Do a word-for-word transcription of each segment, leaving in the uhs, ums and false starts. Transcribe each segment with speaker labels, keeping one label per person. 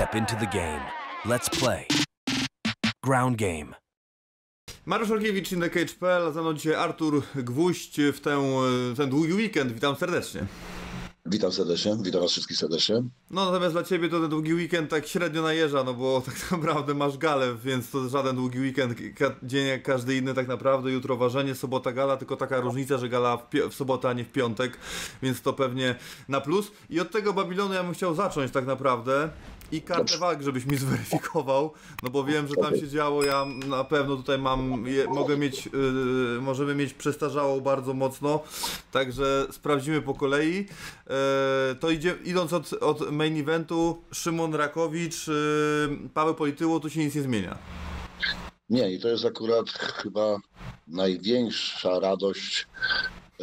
Speaker 1: Step into the game. Let's play. Ground Game.
Speaker 2: Mariusz Olkiewicz, Inny Cage kropka p l, a ze mną dzisiaj Artur Gwóźdź w ten, ten długi weekend. Witam serdecznie.
Speaker 3: Witam serdecznie, witam was wszystkich serdecznie.
Speaker 2: No natomiast dla ciebie to ten długi weekend tak średnio najeżdża, no bo tak naprawdę masz galę, więc to żaden długi weekend, ka- dzień jak każdy inny tak naprawdę. Jutro ważenie, sobota gala, tylko taka różnica, że gala w, pi- w sobotę, a nie w piątek, więc to pewnie na plus. I od tego Babilonu ja bym chciał zacząć tak naprawdę. I kartę walk, żebyś mi zweryfikował, no bo wiem, że tam się działo, ja na pewno tutaj mam, je, mogę mieć, yy, możemy mieć przestarzałą bardzo mocno, także sprawdzimy po kolei. Yy, to idzie, idąc od, od main eventu, Szymon Rakowicz, yy, Paweł Polityło, tu się nic nie zmienia.
Speaker 3: Nie, i to jest akurat chyba największa radość, e,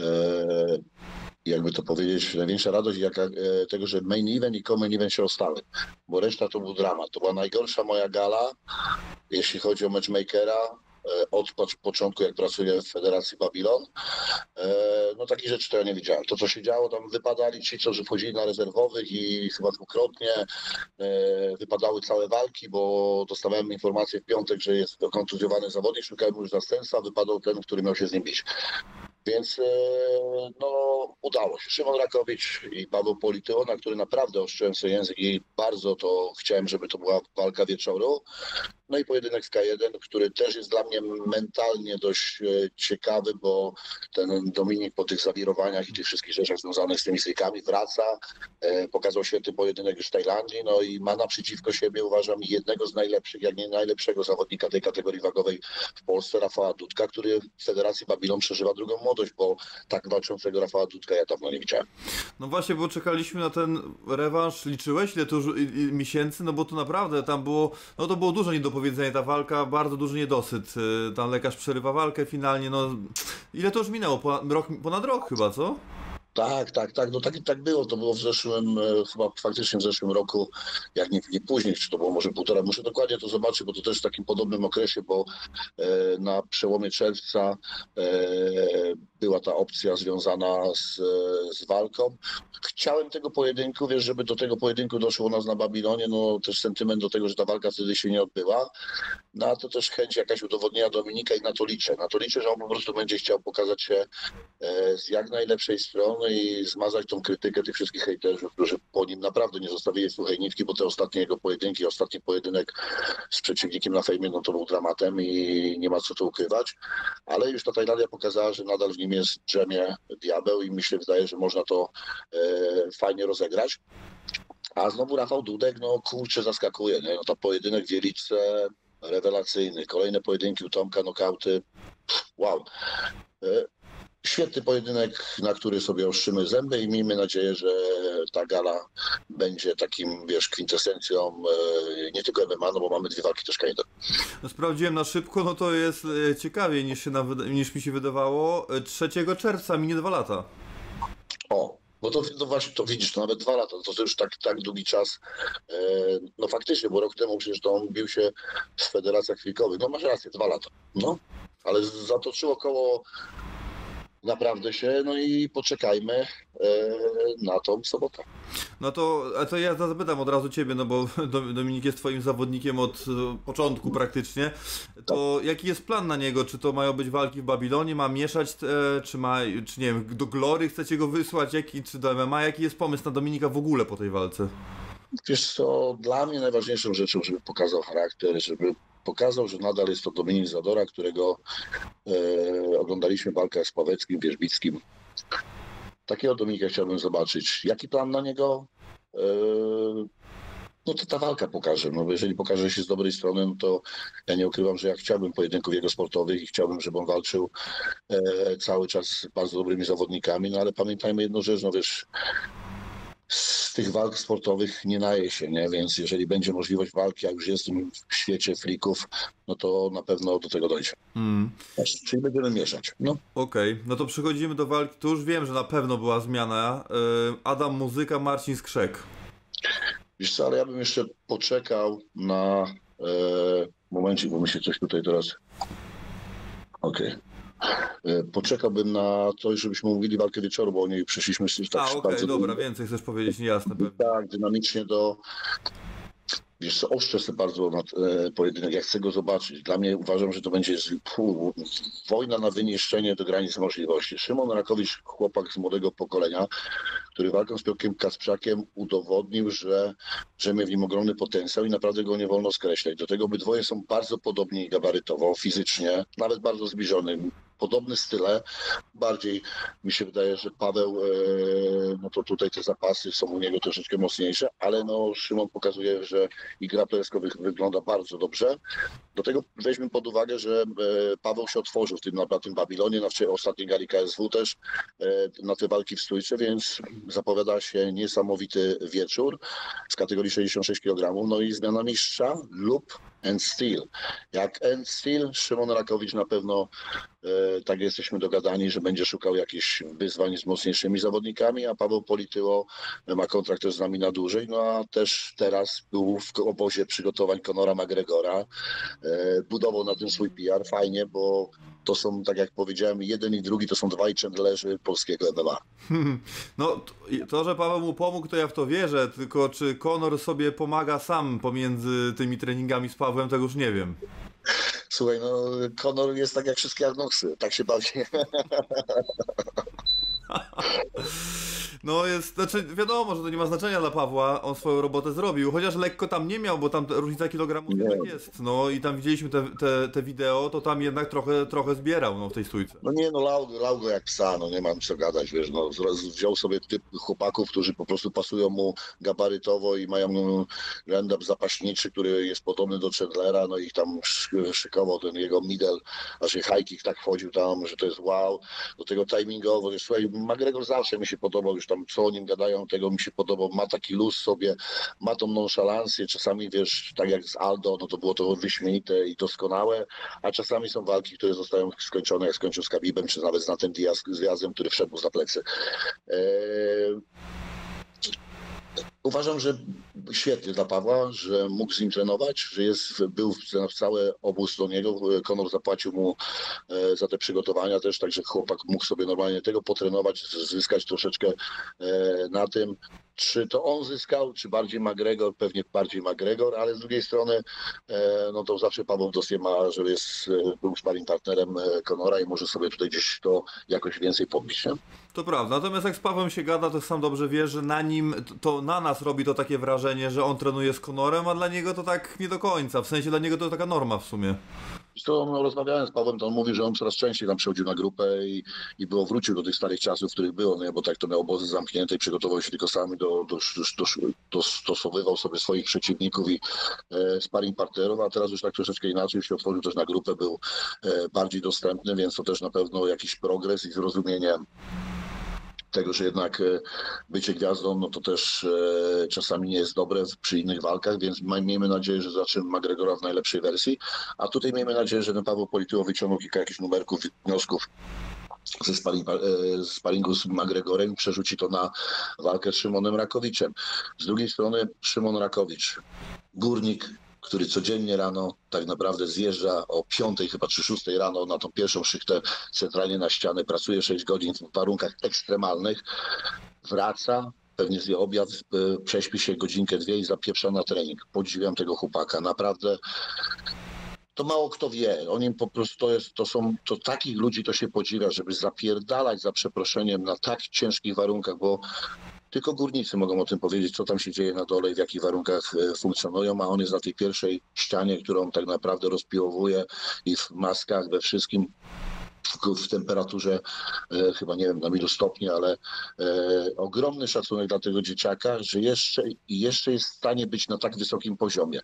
Speaker 3: jakby to powiedzieć, największa radość jaka, e, tego, że main event i co-main event się rozstały, bo reszta to był dramat. To była najgorsza moja gala, jeśli chodzi o matchmakera, e, od początku, jak pracuję w Federacji Babylon. E, no takich rzeczy to ja nie widziałem. To, co się działo, tam wypadali ci, co że wchodzili na rezerwowych i chyba dwukrotnie e, wypadały całe walki, bo dostawałem informację w piątek, że jest kontuzjowany zawodnik, szukałem już zastępstwa, wypadał ten, który miał się z nim bić. Więc no, udało się. Szymon Rakowicz i Paweł Polityło, na który naprawdę ostrzyłem sobie język i bardzo to chciałem, żeby to była walka wieczoru. No i pojedynek w K jeden, który też jest dla mnie mentalnie dość ciekawy, bo ten Dominik po tych zawirowaniach i tych wszystkich rzeczach związanych z tymi strikami wraca, pokazał świetny pojedynek już w Tajlandii, no i ma naprzeciwko siebie, uważam, jednego z najlepszych, jak nie najlepszego zawodnika tej kategorii wagowej w Polsce, Rafała Dudka, który w Federacji Babylon przeżywa drugą młodość, bo tak walczącego Rafała Dudka ja dawno nie widziałem.
Speaker 2: No właśnie, bo czekaliśmy na ten rewanż, liczyłeś ile to już miesięcy, no bo to naprawdę tam było, no to było dużo nie do powiedzenia, ta walka, bardzo duży niedosyt, tam lekarz przerywa walkę finalnie, no ile to już minęło, ponad rok, ponad rok chyba, co?
Speaker 3: Tak, tak, tak, no tak, tak było, to było w zeszłym, chyba faktycznie w zeszłym roku, jak nie, nie później, czy to było może półtora, muszę dokładnie to zobaczyć, bo to też w takim podobnym okresie, bo e, na przełomie czerwca e, była ta opcja związana z, z walką. Chciałem tego pojedynku, wiesz, żeby do tego pojedynku doszło u nas na Babilonie, no też sentyment do tego, że ta walka wtedy się nie odbyła, no a to też chęć jakaś udowodnienia Dominika i na to liczę, na to liczę, że on po prostu będzie chciał pokazać się e, z jak najlepszej strony i zmazać tą krytykę tych wszystkich hejterów, którzy po nim naprawdę nie zostawili suchej nitki, bo te ostatnie jego pojedynki, ostatni pojedynek z przeciwnikiem na fejmie, no to był dramatem i nie ma co tu ukrywać, ale już ta Tajlandia pokazała, że nadal w nim jest drzemie diabeł i mi się wydaje, że można to e, fajnie rozegrać. A znowu Rafał Dudek, no kurczę, zaskakuje, nie? No to pojedynek w Wieliczce rewelacyjny, kolejne pojedynki u Tomka, nokauty, wow. E, Świetny pojedynek, na który sobie ostrzymy zęby i miejmy nadzieję, że ta gala będzie takim, wiesz, kwintesencją e, nie tylko M M A, no bo mamy dwie walki też K jeden.
Speaker 2: No, sprawdziłem na szybko, no to jest e, ciekawiej niż, się nawet, niż mi się wydawało. trzeciego czerwca minie dwa lata.
Speaker 3: O, no to, to właśnie, to widzisz, to nawet dwa lata, to, to już tak, tak długi czas. E, no faktycznie, bo rok temu przecież to on bił się w federacjach wilkowych. No masz rację, dwa lata. No, ale zatoczyło koło naprawdę się, no i poczekajmy e, na tą sobotę.
Speaker 2: No to, a to ja zapytam od razu ciebie, no bo Dominik jest twoim zawodnikiem od początku praktycznie. To tak. Jaki jest plan na niego? Czy to mają być walki w Babilonie? Ma mieszać, e, czy ma, czy nie wiem, do Glory chcecie go wysłać? Jaki, czy do M M A? Jaki jest pomysł na Dominika w ogóle po tej walce?
Speaker 3: Wiesz co, dla mnie najważniejszą rzeczą, żeby pokazał charakter, żeby pokazał, że nadal jest to Dominik Zadora, którego e, oglądaliśmy walkę z Paweckim, Wierzbickim. Takiego Dominika chciałbym zobaczyć. Jaki plan na niego? E, no to ta walka pokaże. No, jeżeli pokaże się z dobrej strony, no to ja nie ukrywam, że ja chciałbym pojedynków jego sportowych i chciałbym, żeby on walczył e, cały czas z bardzo dobrymi zawodnikami, no ale pamiętajmy jedną rzecz, no wiesz, z tych walk sportowych nie naje się, nie? Więc jeżeli będzie możliwość walki, a już jest w świecie frików, no to na pewno do tego dojdzie. Mm. Czyli będziemy mieszać. No.
Speaker 2: Okej, okay. No to przechodzimy do walki. Tu już wiem, że na pewno była zmiana. Adam Muzyka, Marcin Skrzek.
Speaker 3: Wiesz co, ale ja bym jeszcze poczekał na e, momencie, bo mi się coś tutaj teraz... Okej. Okay. Poczekałbym na to, żebyśmy mówili walkę wieczoru, bo o niej przyszliśmy już tak.
Speaker 2: A, okej, okay, dobra, więcej chcesz powiedzieć, niejasne pewnie.
Speaker 3: Tak, dynamicznie do... Wiesz co, oszczę sobie bardzo na e, pojedynek, ja chcę go zobaczyć. Dla mnie uważam, że to będzie z, pu, wojna na wyniszczenie do granic możliwości. Szymon Rakowicz, chłopak z młodego pokolenia, który walką z Piotrkiem Kasprzakiem udowodnił, że, że ma w nim ogromny potencjał i naprawdę go nie wolno skreślać. Do tego obydwoje są bardzo podobni gabarytowo, fizycznie, nawet bardzo zbliżony. Podobne style, bardziej mi się wydaje, że Paweł, e, no to tutaj te zapasy są u niego troszeczkę mocniejsze, ale no Szymon pokazuje, że i gra pleskowych wygląda bardzo dobrze. Do tego weźmy pod uwagę, że e, Paweł się otworzył w tym, na, na tym Babilonie, na wczoraj ostatniej gali K S W też, e, na te walki w stójce, więc zapowiada się niesamowity wieczór w kategorii sześćdziesiąt sześć kilogramów, no i zmiana mistrza lub End Steel. Jak End Steel, Szymon Rakowicz na pewno e, tak jesteśmy dogadani, że będzie szukał jakichś wyzwań z mocniejszymi zawodnikami, a Paweł Polityło ma kontrakt też z nami na dłużej, no a też teraz był w obozie przygotowań Conora McGregora, e, budował na tym swój P R, fajnie, bo to są, tak jak powiedziałem, jeden i drugi to są dwaj chandlerzy polskiego M M A.
Speaker 2: Hmm. No to, że Paweł mu pomógł, to ja w to wierzę, tylko czy Conor sobie pomaga sam pomiędzy tymi treningami z Pawłem, tego już nie wiem.
Speaker 3: Słuchaj, no Conor jest tak jak wszystkie Arnoksy, tak się bawi.
Speaker 2: No jest, znaczy wiadomo, że to nie ma znaczenia dla Pawła, on swoją robotę zrobił, chociaż lekko tam nie miał, bo tam różnica kilogramów
Speaker 3: nie.
Speaker 2: jednak jest, no i tam widzieliśmy te, te, te wideo, to tam jednak trochę, trochę zbierał, no w tej stójce.
Speaker 3: No nie, no lał, lał go jak psa, no nie mam co gadać, wiesz, no wziął sobie typ chłopaków, którzy po prostu pasują mu gabarytowo i mają no, stand-up zapaśniczy, który jest podobny do Chandlera, no i tam szykował ten jego middle, znaczy high kick tak wchodził tam, że to jest wow, do tego timingowo, że słuchaj, McGregor zawsze mi się podobał, już tam co o nim gadają, tego mi się podobał, ma taki luz sobie, ma tą nonszalancję, czasami wiesz, tak jak z Aldo, no to było to wyśmienite i doskonałe, a czasami są walki, które zostają skończone, jak skończył z Khabibem, czy nawet z Natem Diaz, z Diazem, który wszedł mu za plecy. Eee... Uważam, że świetnie dla Pawła, że mógł z nim trenować, że jest, był cały obóz do niego. Conor zapłacił mu e, za te przygotowania też, także chłopak mógł sobie normalnie tego potrenować, zyskać troszeczkę e, na tym. Czy to on zyskał, czy bardziej McGregor? Pewnie bardziej McGregor, ale z drugiej strony e, no to zawsze Paweł w dosie ma, że jest, był sparring partnerem Conora i może sobie tutaj gdzieś to jakoś więcej podbić, nie?
Speaker 2: To prawda, natomiast jak z Pawłem się gada, to sam dobrze wie, że na nim, to na nas robi to takie wrażenie, że on trenuje z Conorem, a dla niego to tak nie do końca, w sensie dla niego to taka norma w sumie.
Speaker 3: To no, rozmawiałem z Pawłem, to on mówi, że on coraz częściej tam przechodził na grupę i, i było wrócił do tych starych czasów, w których było, nie? Bo tak to miał obozy zamknięte i przygotował się tylko sami, do, do, do, do, dostosowywał sobie swoich przeciwników i e, sparring partnerów, a teraz już tak troszeczkę inaczej się otworzył też na grupę, był e, bardziej dostępny, więc to też na pewno jakiś progres i zrozumienie tego, że jednak bycie gwiazdą, no to też e, czasami nie jest dobre przy innych walkach, więc miejmy nadzieję, że zobaczymy McGregora w najlepszej wersji, a tutaj miejmy nadzieję, że ten Paweł Polityło wyciągnął kilka jakichś numerków, wniosków ze sparing, e, sparingu z McGregorem i przerzuci to na walkę z Szymonem Rakowiczem. Z drugiej strony Szymon Rakowicz, górnik, który codziennie rano tak naprawdę zjeżdża o piątej chyba czy szóstej rano na tą pierwszą szychtę centralnie na ścianę, pracuje sześć godzin w warunkach ekstremalnych, wraca, pewnie zje obiad, prześpi się godzinkę, dwie i zapieprza na trening. Podziwiam tego chłopaka, naprawdę. To mało kto wie, o nim po prostu to jest, to są, to takich ludzi to się podziwia, żeby zapierdalać za przeproszeniem na tak ciężkich warunkach, bo tylko górnicy mogą o tym powiedzieć, co tam się dzieje na dole i w jakich warunkach funkcjonują, a on jest na tej pierwszej ścianie, którą tak naprawdę rozpiłowuje i w maskach, we wszystkim, w, w temperaturze e, chyba nie wiem na ilu stopni, ale e, ogromny szacunek dla tego dzieciaka, że jeszcze, jeszcze jest w stanie być na tak wysokim poziomie.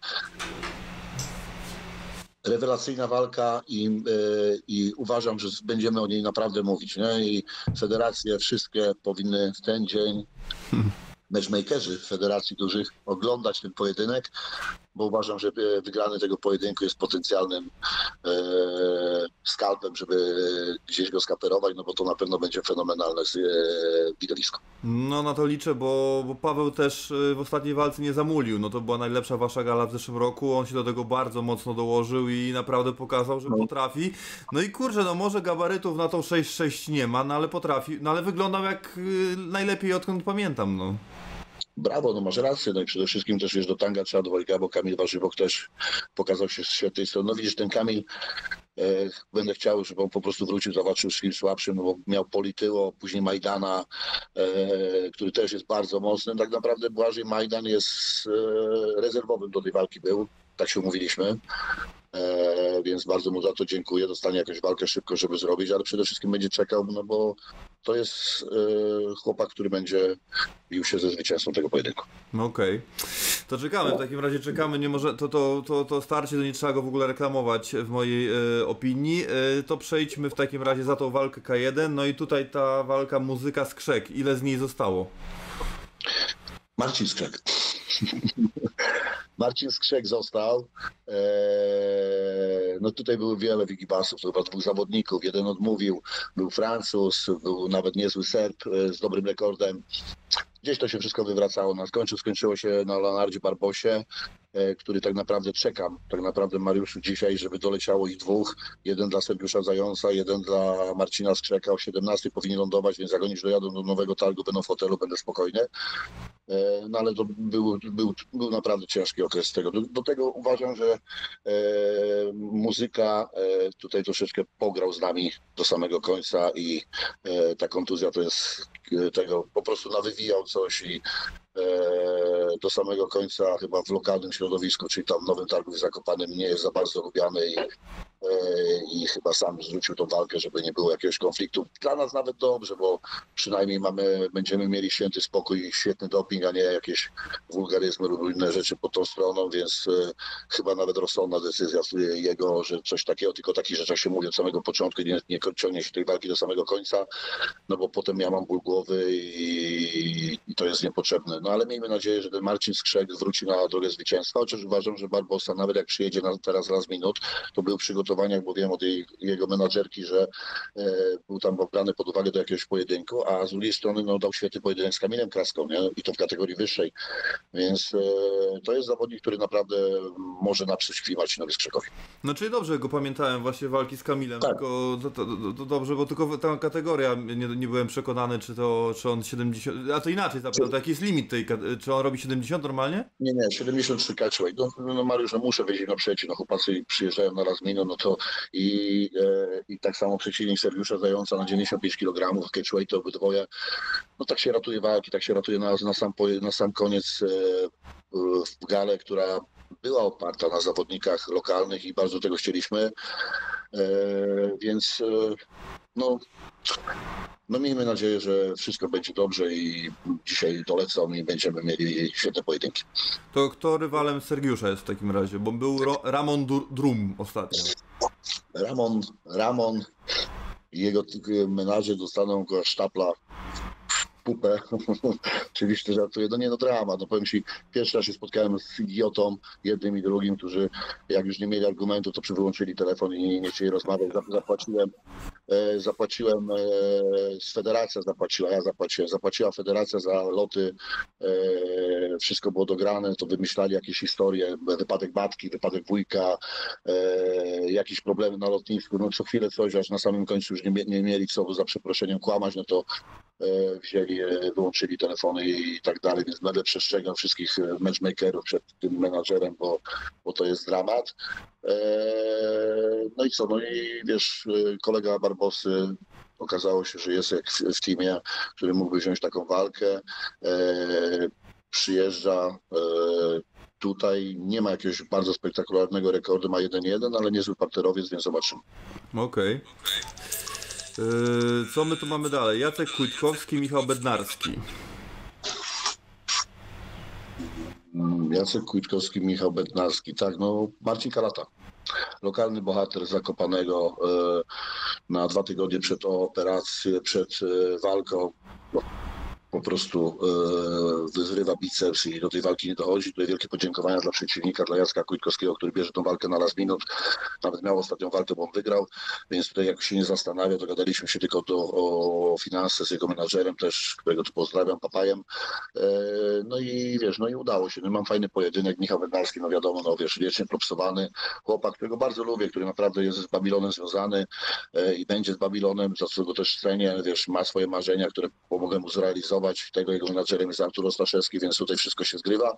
Speaker 3: Rewelacyjna walka i, yy, i uważam, że będziemy o niej naprawdę mówić, nie? I federacje wszystkie powinny w ten dzień, matchmakerzy federacji dużych, oglądać ten pojedynek, bo uważam, że wygrany tego pojedynku jest potencjalnym e, skalpem, żeby gdzieś go skaperować, no bo to na pewno będzie fenomenalne e, widowisko.
Speaker 2: No na to liczę, bo, bo Paweł też w ostatniej walce nie zamulił, no to była najlepsza wasza gala w zeszłym roku, on się do tego bardzo mocno dołożył i naprawdę pokazał, że no. potrafi. No i kurczę, no może gabarytów na tą sześć sześć nie ma, no ale potrafi, no ale wyglądał jak y, najlepiej odkąd pamiętam, no.
Speaker 3: brawo, no masz rację, no i przede wszystkim też wiesz, do tanga trzeba dwojga, bo Kamil Warzybok też pokazał się z świetnej strony. No widzisz, ten Kamil, e, będę chciał, żeby on po prostu wrócił, zobaczył z kim słabszym, no bo miał Polityło, później Majdana, e, który też jest bardzo mocny. Tak naprawdę Błażej Majdan jest e, rezerwowym do tej walki był, tak się umówiliśmy. E, więc bardzo mu za to dziękuję. Dostanie jakąś walkę szybko, żeby zrobić, ale przede wszystkim będzie czekał, no bo to jest e, chłopak, który będzie bił się ze zwycięzcą tego pojedynku.
Speaker 2: No okej. Okay. To czekamy, w takim razie czekamy, nie może, to, to, to, to starcie, to nie trzeba go w ogóle reklamować w mojej e, opinii. E, to przejdźmy w takim razie za tą walkę K jeden, no i tutaj ta walka Muzyka Skrzek, ile z niej zostało?
Speaker 3: Marcin Skrzek. Marcin Skrzek został. Eee, no tutaj było wiele wigibasów, to chyba dwóch zawodników. Jeden odmówił, był Francuz, był nawet niezły Serb e, z dobrym rekordem. Gdzieś to się wszystko wywracało. Na końcu skończyło się na Leonardzie Barbosie, e, który tak naprawdę czekam, tak naprawdę Mariuszu dzisiaj, żeby doleciało ich dwóch. Jeden dla Sergiusza Zająca, jeden dla Marcina Skrzeka. O siedemnastej powinni lądować, więc jak oni już dojadą do Nowego Targu, będą w hotelu, będę spokojny. E, no ale to był, był, był naprawdę ciężki okres z tego. Do, do tego uważam, że e, muzyka e, tutaj troszeczkę pograł z nami do samego końca i e, ta kontuzja to jest e, tego, po prostu nawywijał coś i e, do samego końca chyba w lokalnym środowisku, czyli tam w Nowym Targu w Zakopanem nie jest za bardzo lubiany i, e, i chyba sam zrzucił tą walkę, żeby nie było jakiegoś konfliktu. Dla nas nawet dobrze, bo przynajmniej mamy, będziemy mieli święty spokój i świetny doping, a nie jakieś wulgaryzmy lub inne rzeczy pod tą stroną, więc e, chyba nawet rozsądna decyzja jego, że coś takiego, tylko o takich rzeczach się mówi od samego początku, nie, nie ciągnie się tej walki do samego końca, no bo potem ja mam ból głowy i, i to jest niepotrzebne. No ale miejmy nadzieję, że ten Marcin Skrzek wróci na drogę zwycięstwa, chociaż uważam, że Barbosa, nawet jak przyjedzie na, teraz raz minut, to był w przygotowaniach, bo wiem od jej, jego menadżerki, że e, był tam brany pod uwagę do jakiegoś pojedynku, a z drugiej strony no, dał świetny pojedynek z Kamilem Kraską, nie? I to w kategorii wyższej, więc e, to jest zawodnik, który naprawdę może napsuć klimat Marcinowi Skrzekowi.
Speaker 2: No czyli dobrze go pamiętałem właśnie walki z Kamilem,
Speaker 3: tak.
Speaker 2: Tylko to, to, to, to dobrze, bo tylko ta kategoria, nie, nie byłem przekonany, czy to, czy on siedemdziesiąt, a to inaczej zapytam, to jaki jest limit tej, czy on robi siedemdziesiąt normalnie?
Speaker 3: Nie, nie, siedemdziesiąt trzy catchweight. No, no Mariusz, no muszę wejść na przeciw, no chłopacy przyjeżdżają na raz minut, no to i, e, i tak samo przeciwnik Sergiusza Zająca na dziewięćdziesiąt pięć kilogramów, catchweight to obydwoje, no tak się ratuje walki, tak się ratuje na, na, sam, na sam koniec e, w galę, która była oparta na zawodnikach lokalnych i bardzo tego chcieliśmy, e, więc e, no, no miejmy nadzieję, że wszystko będzie dobrze i dzisiaj dolecą i będziemy mieli świetne pojedynki.
Speaker 2: To kto rywalem Sergiusza jest w takim razie? Bo był Ro- Ramon Dur- Drum ostatnio.
Speaker 3: Ramon, Ramon i jego menadżer dostaną go sztapla pupę. Oczywiście żartuję. No nie, no drama. No powiem ci, pierwszy raz się spotkałem z idiotą, jednym i drugim, którzy jak już nie mieli argumentu, to wyłączyli telefon i nie chcieli rozmawiać. Zapłaciłem, e, zapłaciłem, e, z federacja zapłaciła, ja zapłaciłem, zapłaciła federacja za loty, e, wszystko było dograne, to wymyślali jakieś historie, wypadek matki, wypadek wujka, e, jakieś problemy na lotnisku, no co chwilę coś, aż na samym końcu już nie, nie mieli co za przeproszeniem kłamać, no to e, wzięli, wyłączyli telefony i tak dalej, więc będę przestrzegał wszystkich matchmakerów przed tym menadżerem, bo, bo to jest dramat. No i co, no i wiesz, kolega Barbosy okazało się, że jest jak w, w teamie, który mógłby wziąć taką walkę, przyjeżdża tutaj, nie ma jakiegoś bardzo spektakularnego rekordu, ma jeden jeden, ale niezły parterowiec, więc zobaczymy.
Speaker 2: Okej. Okay. Co my tu mamy dalej? Jacek Kujtkowski, Michał Bednarski.
Speaker 3: Jacek Kujtkowski, Michał Bednarski. Tak, no Marcin Kalata. Lokalny bohater Zakopanego na dwa tygodnie przed operacją, przed walką. No, po prostu e, wyzrywa biceps i do tej walki nie dochodzi. Tutaj wielkie podziękowania dla przeciwnika, dla Jacka Kujtkowskiego, który bierze tą walkę na last minut. Nawet miał ostatnią walkę, bo on wygrał, więc tutaj jak się nie zastanawia, to gadaliśmy się tylko do, o finanse z jego menadżerem też, którego tu pozdrawiam, papajem. E, no i wiesz, no i udało się. No, mam fajny pojedynek. Michał Bednarski, no wiadomo, no wiesz, wiecznie propsowany chłopak, którego bardzo lubię, który naprawdę jest z Babilonem związany e, i będzie z Babilonem, za co go też cenię, wiesz, ma swoje marzenia, które pomogę mu zrealizować. trenować. Tego jego menadżerem jest Artur Ostaszewski, więc tutaj wszystko się zgrywa.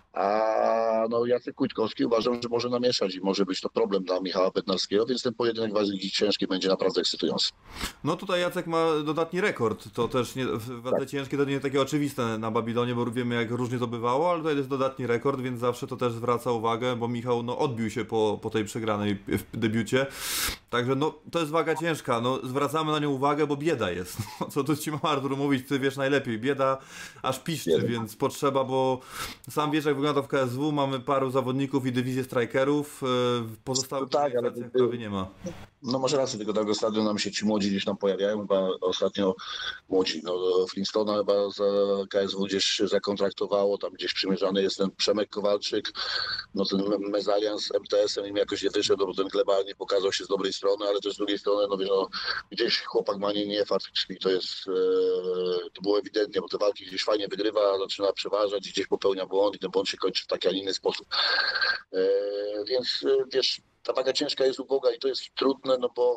Speaker 3: A no Jacek Kujtkowski uważam, że może namieszać i może być to problem dla Michała Bednarskiego, więc ten pojedynek wagi ciężkiej będzie naprawdę ekscytujący.
Speaker 2: No tutaj Jacek ma dodatni rekord, to też nie, w wadze tak. ciężkiej to nie takie oczywiste na Babilonie, bo wiemy jak różnie to bywało, ale tutaj jest dodatni rekord, więc zawsze to też zwraca uwagę, bo Michał no, odbił się po, po tej przegranej w debiucie, także no to jest waga ciężka, no zwracamy na nią uwagę, bo bieda jest, no, co tu ci ma Artur mówić, ty wiesz najlepiej, bieda aż piszczy, bieda. Więc potrzeba, bo sam wiesz jak wygląda w K S W, mamy paru zawodników i dywizję strikerów, w pozostałych
Speaker 3: no tak, ale
Speaker 2: prawie nie ma.
Speaker 3: No może rację, tylko tak ostatnio nam się ci młodzi gdzieś tam pojawiają, chyba ostatnio młodzi, no Flintstona chyba za K S W gdzieś się zakontraktowało, tam gdzieś przymierzany jest ten Przemek Kowalczyk, no ten mezalian z M T S-em im jakoś nie wyszedł, bo ten Glebal nie pokazał się z dobrej strony, ale też z drugiej strony, no wiesz, no, gdzieś chłopak ma nie, nie fakt, czyli to jest, e, to było ewidentnie, bo te walki gdzieś fajnie wygrywa, zaczyna przeważać, gdzieś popełnia błąd i ten błąd się kończy w taki, a nie inny sposób. E, więc e, wiesz, ta waga ciężka jest uboga i to jest trudne, no bo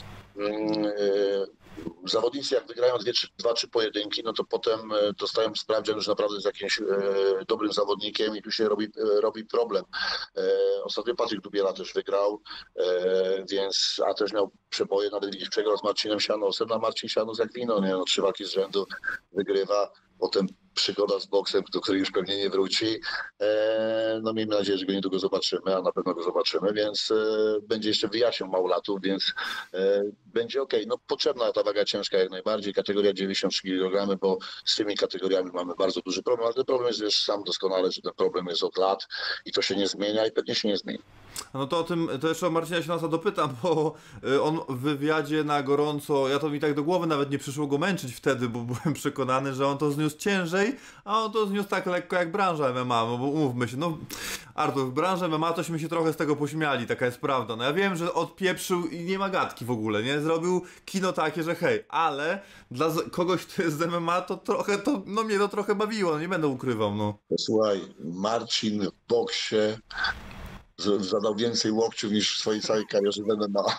Speaker 3: yy, zawodnicy jak wygrają dwie, trzy, dwa, trzy pojedynki, no to potem dostają sprawdzian, że naprawdę jest jakimś e, dobrym zawodnikiem i tu się robi, e, robi problem. E, ostatnio Patryk Dubiela też wygrał, e, więc, a też miał przeboje, nawet gdzieś przegrał z Marcinem Sianosem, a Marcin Sianos jak wino, nie? No, trzy walki z rzędu wygrywa, potem przygoda z boksem, do której już pewnie nie wróci. E, no miejmy nadzieję, że go niedługo zobaczymy, a na pewno go zobaczymy, więc e, będzie jeszcze wyjaśniał Małolatu, więc e, będzie okej. Okay. No potrzebna ta waga ciężka jak najbardziej, kategoria dziewięćdziesiąt trzy kilogramy, bo z tymi kategoriami mamy bardzo duży problem, ale ten problem jest, wiesz, sam doskonale, że ten problem jest od lat i to się nie zmienia i pewnie się nie zmieni.
Speaker 2: No to o tym, to jeszcze o Marcina Sianosa dopytam, bo on w wywiadzie na gorąco, ja to mi tak do głowy nawet nie przyszło go męczyć wtedy, bo byłem przekonany, że on to zniósł ciężej, a on to zniósł tak lekko jak branża M M A, no bo umówmy się, no Artur, w branży M M A tośmy się trochę z tego pośmiali, taka jest prawda, no ja wiem, że odpieprzył i nie ma gadki w ogóle, nie, zrobił kino takie, że hej, ale dla kogoś, kto jest z M M A, to trochę, to, no mnie to trochę bawiło, no nie będę ukrywał, no.
Speaker 3: Słuchaj, Marcin w boksie zadał więcej łokciów niż w swojej całej karierze w M M A.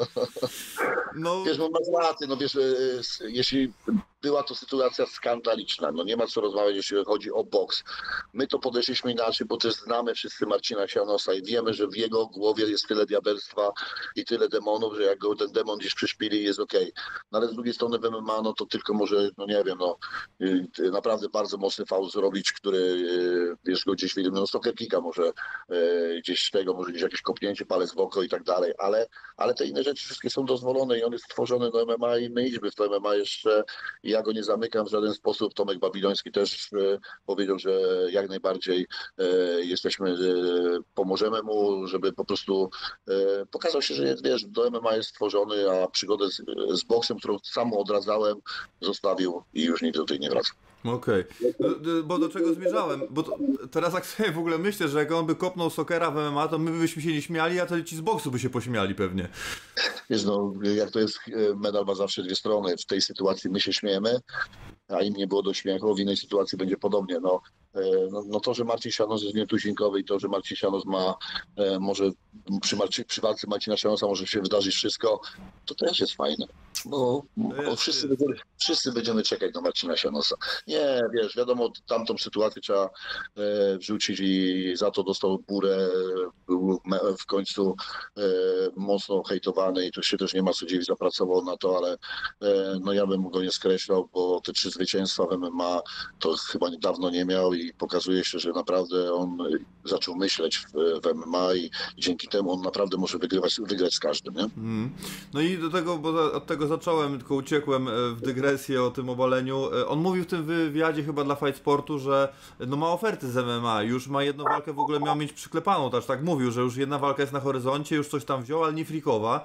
Speaker 3: No. Wiesz, no masz rację, no wiesz, jeśli była to sytuacja skandaliczna, no nie ma co rozmawiać, jeśli chodzi o boks. My to podeszliśmy inaczej, bo też znamy wszyscy Marcina Sianosa i wiemy, że w jego głowie jest tyle diabelstwa i tyle demonów, że jak go ten demon gdzieś przyszpili, jest okej. Okay. No ale z drugiej strony w M M A, no to tylko może, no nie wiem, no naprawdę bardzo mocny faul zrobić, który, wiesz, go gdzieś wyjdzie, no soccer kicka może gdzieś z tego, może gdzieś jakieś kopnięcie, palec w oko i tak dalej, ale, ale te inne rzeczy wszystkie są dozwolone i on jest stworzony do M M A i my idźmy w to M M A jeszcze. Ja go nie zamykam w żaden sposób. Tomek Babiloński też e, powiedział, że jak najbardziej e, jesteśmy, e, pomożemy mu, żeby po prostu e, pokazał się, że jest, wiesz, do M M A jest stworzony, a przygodę z, z boksem, którą sam odradzałem, zostawił i już nigdy do tej nie wraca.
Speaker 2: Okej, okay. Bo do czego zmierzałem? Bo to, teraz jak sobie w ogóle myślę, że jak on by kopnął Sokera w M M A, to my byśmy się nie śmiali, a to ci z boksu by się pośmiali pewnie.
Speaker 3: Wiesz, no jak to jest, medal ma zawsze dwie strony. W tej sytuacji my się śmiejemy, a im nie było do śmiechu, w innej sytuacji będzie podobnie. No, no, no to, że Marcin Sianos jest nietuzinkowy i to, że Marcin Sianos ma, e, może przy, Marci, przy walce Marcina Sianosa może się wydarzyć wszystko, to też jest fajne. Bo, bo wszyscy, będziemy, wszyscy będziemy czekać na Marcina Sianosa. Nie, wiesz, wiadomo, tamtą sytuację trzeba e, wrzucić i za to dostał burę, był w końcu e, mocno hejtowany i tu się też nie ma co dziwić, zapracował na to, ale e, no ja bym go nie skreślał, bo te trzy zwycięstwa w M M A to chyba dawno nie miał i pokazuje się, że naprawdę on zaczął myśleć w, w M M A i dzięki temu on naprawdę może wygrywać, wygrać z każdym, nie? Mm.
Speaker 2: No i do tego, bo od tego zacząłem, tylko uciekłem w dygresję o tym obaleniu. On mówił w tym wywiadzie chyba dla Fight Sportu, że no ma oferty z M M A, już ma jedną walkę w ogóle miał mieć przyklepaną, też tak mówił, że już jedna walka jest na horyzoncie, już coś tam wziął, ale nie freakowa.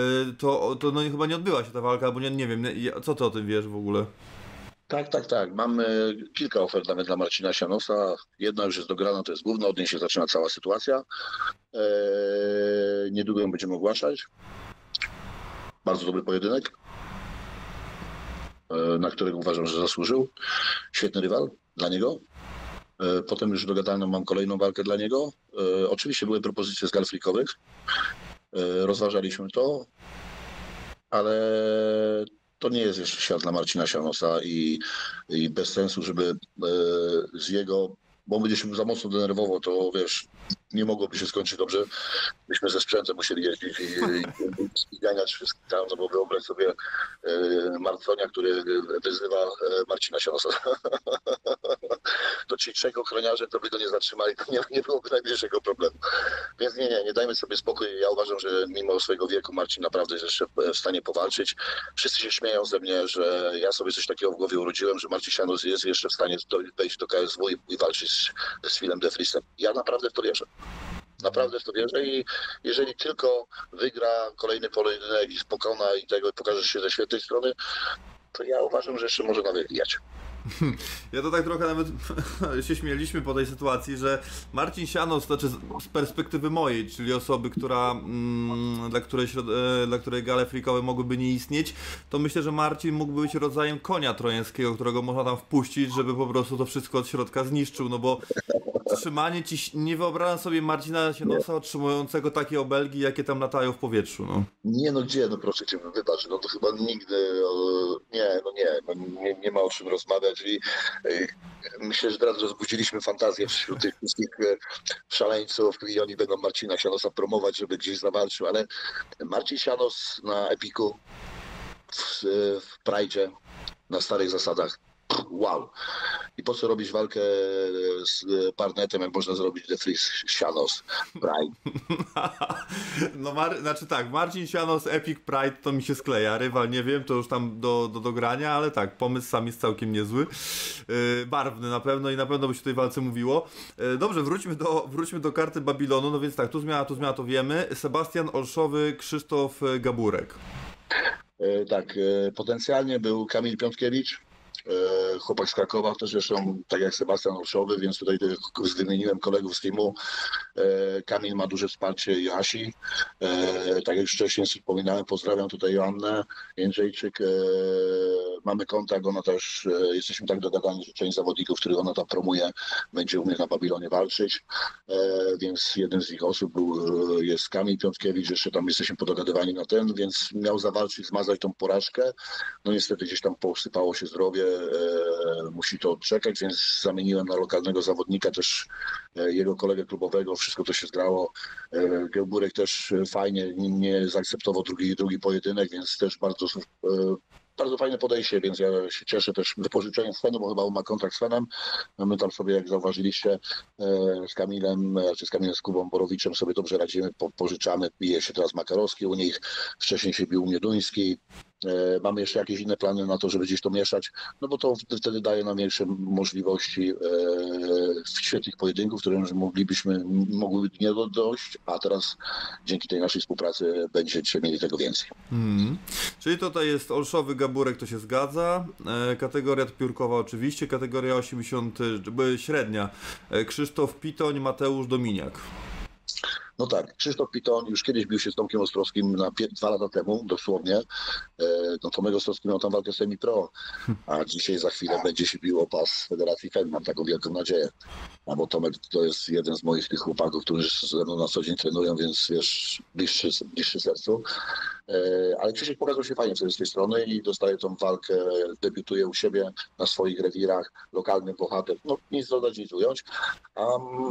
Speaker 2: To, to no chyba nie odbyła się ta walka, bo nie, nie wiem, co ty o tym wiesz w ogóle?
Speaker 3: Tak, tak, tak. Mamy kilka ofert nawet dla Marcina Sianosa. Jedna już jest dograna, to jest główna, od niej się zaczyna cała sytuacja. Eee, niedługo ją będziemy ogłaszać. Bardzo dobry pojedynek, eee, na którego uważam, że zasłużył. Świetny rywal dla niego. Eee, potem już dogadano, mam kolejną walkę dla niego. Eee, oczywiście były propozycje z gal freakowych. Eee, rozważaliśmy to, ale to nie jest jeszcze świat dla Marcina Sianosa i, i bez sensu, żeby e, z jego, bo on będzie się za mocno denerwował, to wiesz, nie mogłoby się skończyć dobrze. Myśmy ze sprzętem musieli jeździć i, i, i ganiać wszystkich tam, no bo wyobraź sobie e, Marconia, który wyzywa e, Marcina Sianosa. To ci trzech ochroniarze to by go nie zatrzymali, to nie, nie byłoby najmniejszego problemu. Więc nie, nie, nie dajmy sobie spokój. Ja uważam, że mimo swojego wieku Marcin naprawdę jest jeszcze w stanie powalczyć. Wszyscy się śmieją ze mnie, że ja sobie coś takiego w głowie urodziłem, że Marcin Sianos jest jeszcze w stanie wejść do K S W i, i walczyć z, z Philem de Vriesem. Ja naprawdę w to wierzę. Naprawdę w to wierzę i jeżeli tylko wygra kolejny pojedynek i pokona i tego pokaże się ze świetnej strony, to ja uważam, że jeszcze może nawet wijać.
Speaker 2: Ja to tak trochę nawet się śmieliśmy po tej sytuacji, że Marcin Sianos, znaczy z perspektywy mojej, czyli osoby, która, mm, dla, której, dla której gale freakowe mogłyby nie istnieć, to myślę, że Marcin mógłby być rodzajem konia trojańskiego, którego można tam wpuścić, żeby po prostu to wszystko od środka zniszczył, no bo trzymanie ci, nie wyobrażam sobie Marcina Sianosa otrzymującego takie obelgi, jakie tam latają w powietrzu, no.
Speaker 3: Nie no gdzie, no proszę cię, wybacz, no to chyba nigdy, o, nie, no nie, no nie, nie ma o czym rozmawiać i y, myślę, że teraz rozbudziliśmy fantazję wśród tych wszystkich y, szaleńców i oni będą Marcina Sianosa promować, żeby gdzieś zawalczył, ale Marcin Sianos na Epiku, w, w Prajdzie, na starych zasadach, wow. I po co robić walkę z Barnettem, jak można zrobić de Vries, Sianos, Pride?
Speaker 2: No, Mar- znaczy tak, Marcin Sianos, Epic Pride to mi się skleja, rywal nie wiem, to już tam do, do, do grania, ale tak, pomysł sam jest całkiem niezły, yy, barwny na pewno i na pewno by się o tej walce mówiło. Yy, dobrze, wróćmy do, wróćmy do karty Babilonu, no więc tak, tu zmiana, tu zmiana, to wiemy. Sebastian Olszowy, Krzysztof Gaburek.
Speaker 3: Yy, tak, yy, potencjalnie był Kamil Piątkiewicz, chłopak z Krakowa, też zresztą tak jak Sebastian Olszowy, więc tutaj wymieniłem kolegów z teamu. Kamil ma duże wsparcie Joasi. Tak jak już wcześniej wspominałem, pozdrawiam tutaj Joannę Jędrzejczyk. Mamy kontakt, ona też, jesteśmy tak dogadani, że część zawodników, których ona tam promuje, będzie u mnie na Babilonie walczyć, więc jeden z ich osób był, jest Kamil Piątkiewicz, jeszcze tam jesteśmy podogadywani na ten, więc miał zawalczyć, zmazać tą porażkę. No niestety gdzieś tam posypało się zdrowie, musi to odczekać, więc zamieniłem na lokalnego zawodnika też jego kolegę klubowego, wszystko to się zgrało. Gełburek też fajnie nie zaakceptował drugi, drugi pojedynek, więc też bardzo Bardzo fajne podejście, więc ja się cieszę też wypożyczeniem Svenu, bo chyba on ma kontrakt z Svenem. My tam sobie, jak zauważyliście, z Kamilem, czy z Kamilem z Kubą Borowiczem sobie dobrze radzimy, po, pożyczamy. Bije się teraz Makarowski u nich, wcześniej się bił Mieduński. Mamy jeszcze jakieś inne plany na to, żeby gdzieś to mieszać, no bo to wtedy daje nam większe możliwości świetnych pojedynków, które moglibyśmy, mogłyby nie dojść, a teraz dzięki tej naszej współpracy będziecie mieli tego więcej.
Speaker 2: Hmm. Czyli tutaj jest Olszowy, Gaburek, to się zgadza. E, kategoria piórkowa oczywiście, kategoria osiemdziesiąt, średnia. E, Krzysztof Pitoń, Mateusz Dominiak.
Speaker 3: No tak, Krzysztof Pitoń już kiedyś bił się z Tomkiem Ostrowskim na pie- dwa lata temu, dosłownie. E, no Tomek Ostrowski miał tam walkę semi-pro, a dzisiaj za chwilę będzie się bił o pas Federacji F E D. Mam taką wielką nadzieję. A bo Tomek to jest jeden z moich tych chłopaków, którzy ze mną na co dzień trenują, więc wiesz, bliższy, bliższy sercu. E, ale Krzysiek pokazał się fajnie z tej strony i dostaje tą walkę, debiutuje u siebie na swoich rewirach, lokalny bohater. No nic dodać, nic ująć. A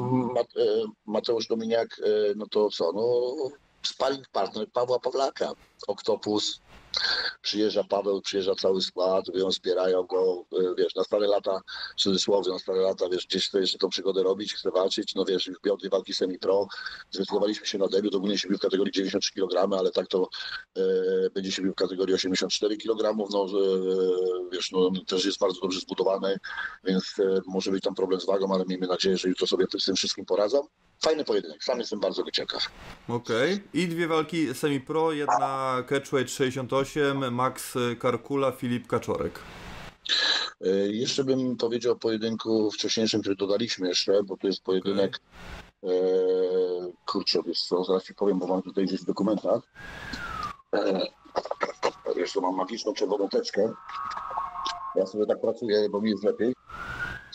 Speaker 3: Mateusz Dominiak, no to co, no sparring partner Pawła Pawlaka, Oktopus. Przyjeżdża Paweł, przyjeżdża cały skład, ją wspierają go, wiesz, na stare lata, w cudzysłowie, na stare lata, wiesz, gdzieś chce jeszcze tą przygodę robić, chce walczyć, no wiesz, już miał dwie walki semi-pro, zdecydowaliśmy się na debiut, ogólnie się bił w kategorii dziewięćdziesiąt trzy kilogramy, ale tak to e, będzie się bił w kategorii osiemdziesiąt cztery kilogramy, no e, wiesz, no też jest bardzo dobrze zbudowany, więc e, może być tam problem z wagą, ale miejmy nadzieję, że jutro sobie z tym wszystkim poradzą. Fajny pojedynek, sam jestem bardzo ciekaw.
Speaker 2: Okej. Okay. I dwie walki semi-pro, jedna catchweight sześćdziesiąt osiem, Max Karkula, Filip Kaczorek.
Speaker 3: Jeszcze bym powiedział o pojedynku wcześniejszym, który dodaliśmy jeszcze, bo to jest pojedynek, okay. e, kurczę, wiesz co, zaraz ci powiem, bo mam tutaj gdzieś w dokumentach. E, wiesz co, mam magiczną czerwoną teczkę. Ja sobie tak pracuję, bo mi jest lepiej.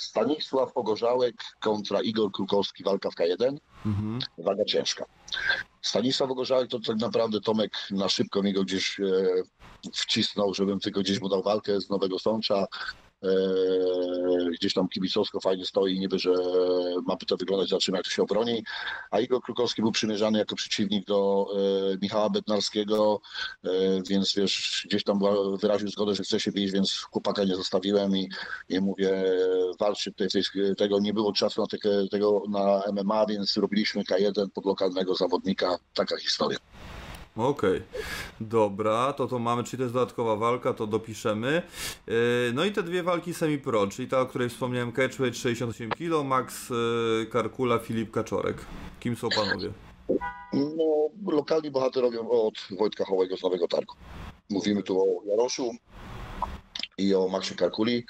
Speaker 3: Stanisław Ogorzałek kontra Igor Krukowski, walka w K jeden, mhm. Waga ciężka. Stanisław Gorzałek to tak naprawdę Tomek na szybko mi go gdzieś e, wcisnął, żebym tylko gdzieś mu dał walkę z Nowego Sącza. Eee, gdzieś tam kibicowsko fajnie stoi, niby, że ma to wyglądać, zobaczymy jak to się obroni. A Igor Krukowski był przymierzany jako przeciwnik do e, Michała Bednarskiego, e, więc wiesz, gdzieś tam była, wyraził zgodę, że chce się bić, więc chłopaka nie zostawiłem i, i mówię, walczy tutaj, tego nie było czasu na te, tego na M M A, więc robiliśmy K jeden pod lokalnego zawodnika. Taka historia.
Speaker 2: Okej, okay. Dobra, to to mamy, czyli to jest dodatkowa walka, to dopiszemy. Yy, no i te dwie walki semi-pro, czyli ta, o której wspomniałem, catchweight sześćdziesiąt osiem kilo, Max yy, Karkula, Filip Kaczorek. Kim są panowie?
Speaker 3: No, lokalni bohaterowie od Wojtka Hołego z Nowego Targu. Mówimy tu o Jaroszu i o Maxie Karkuli.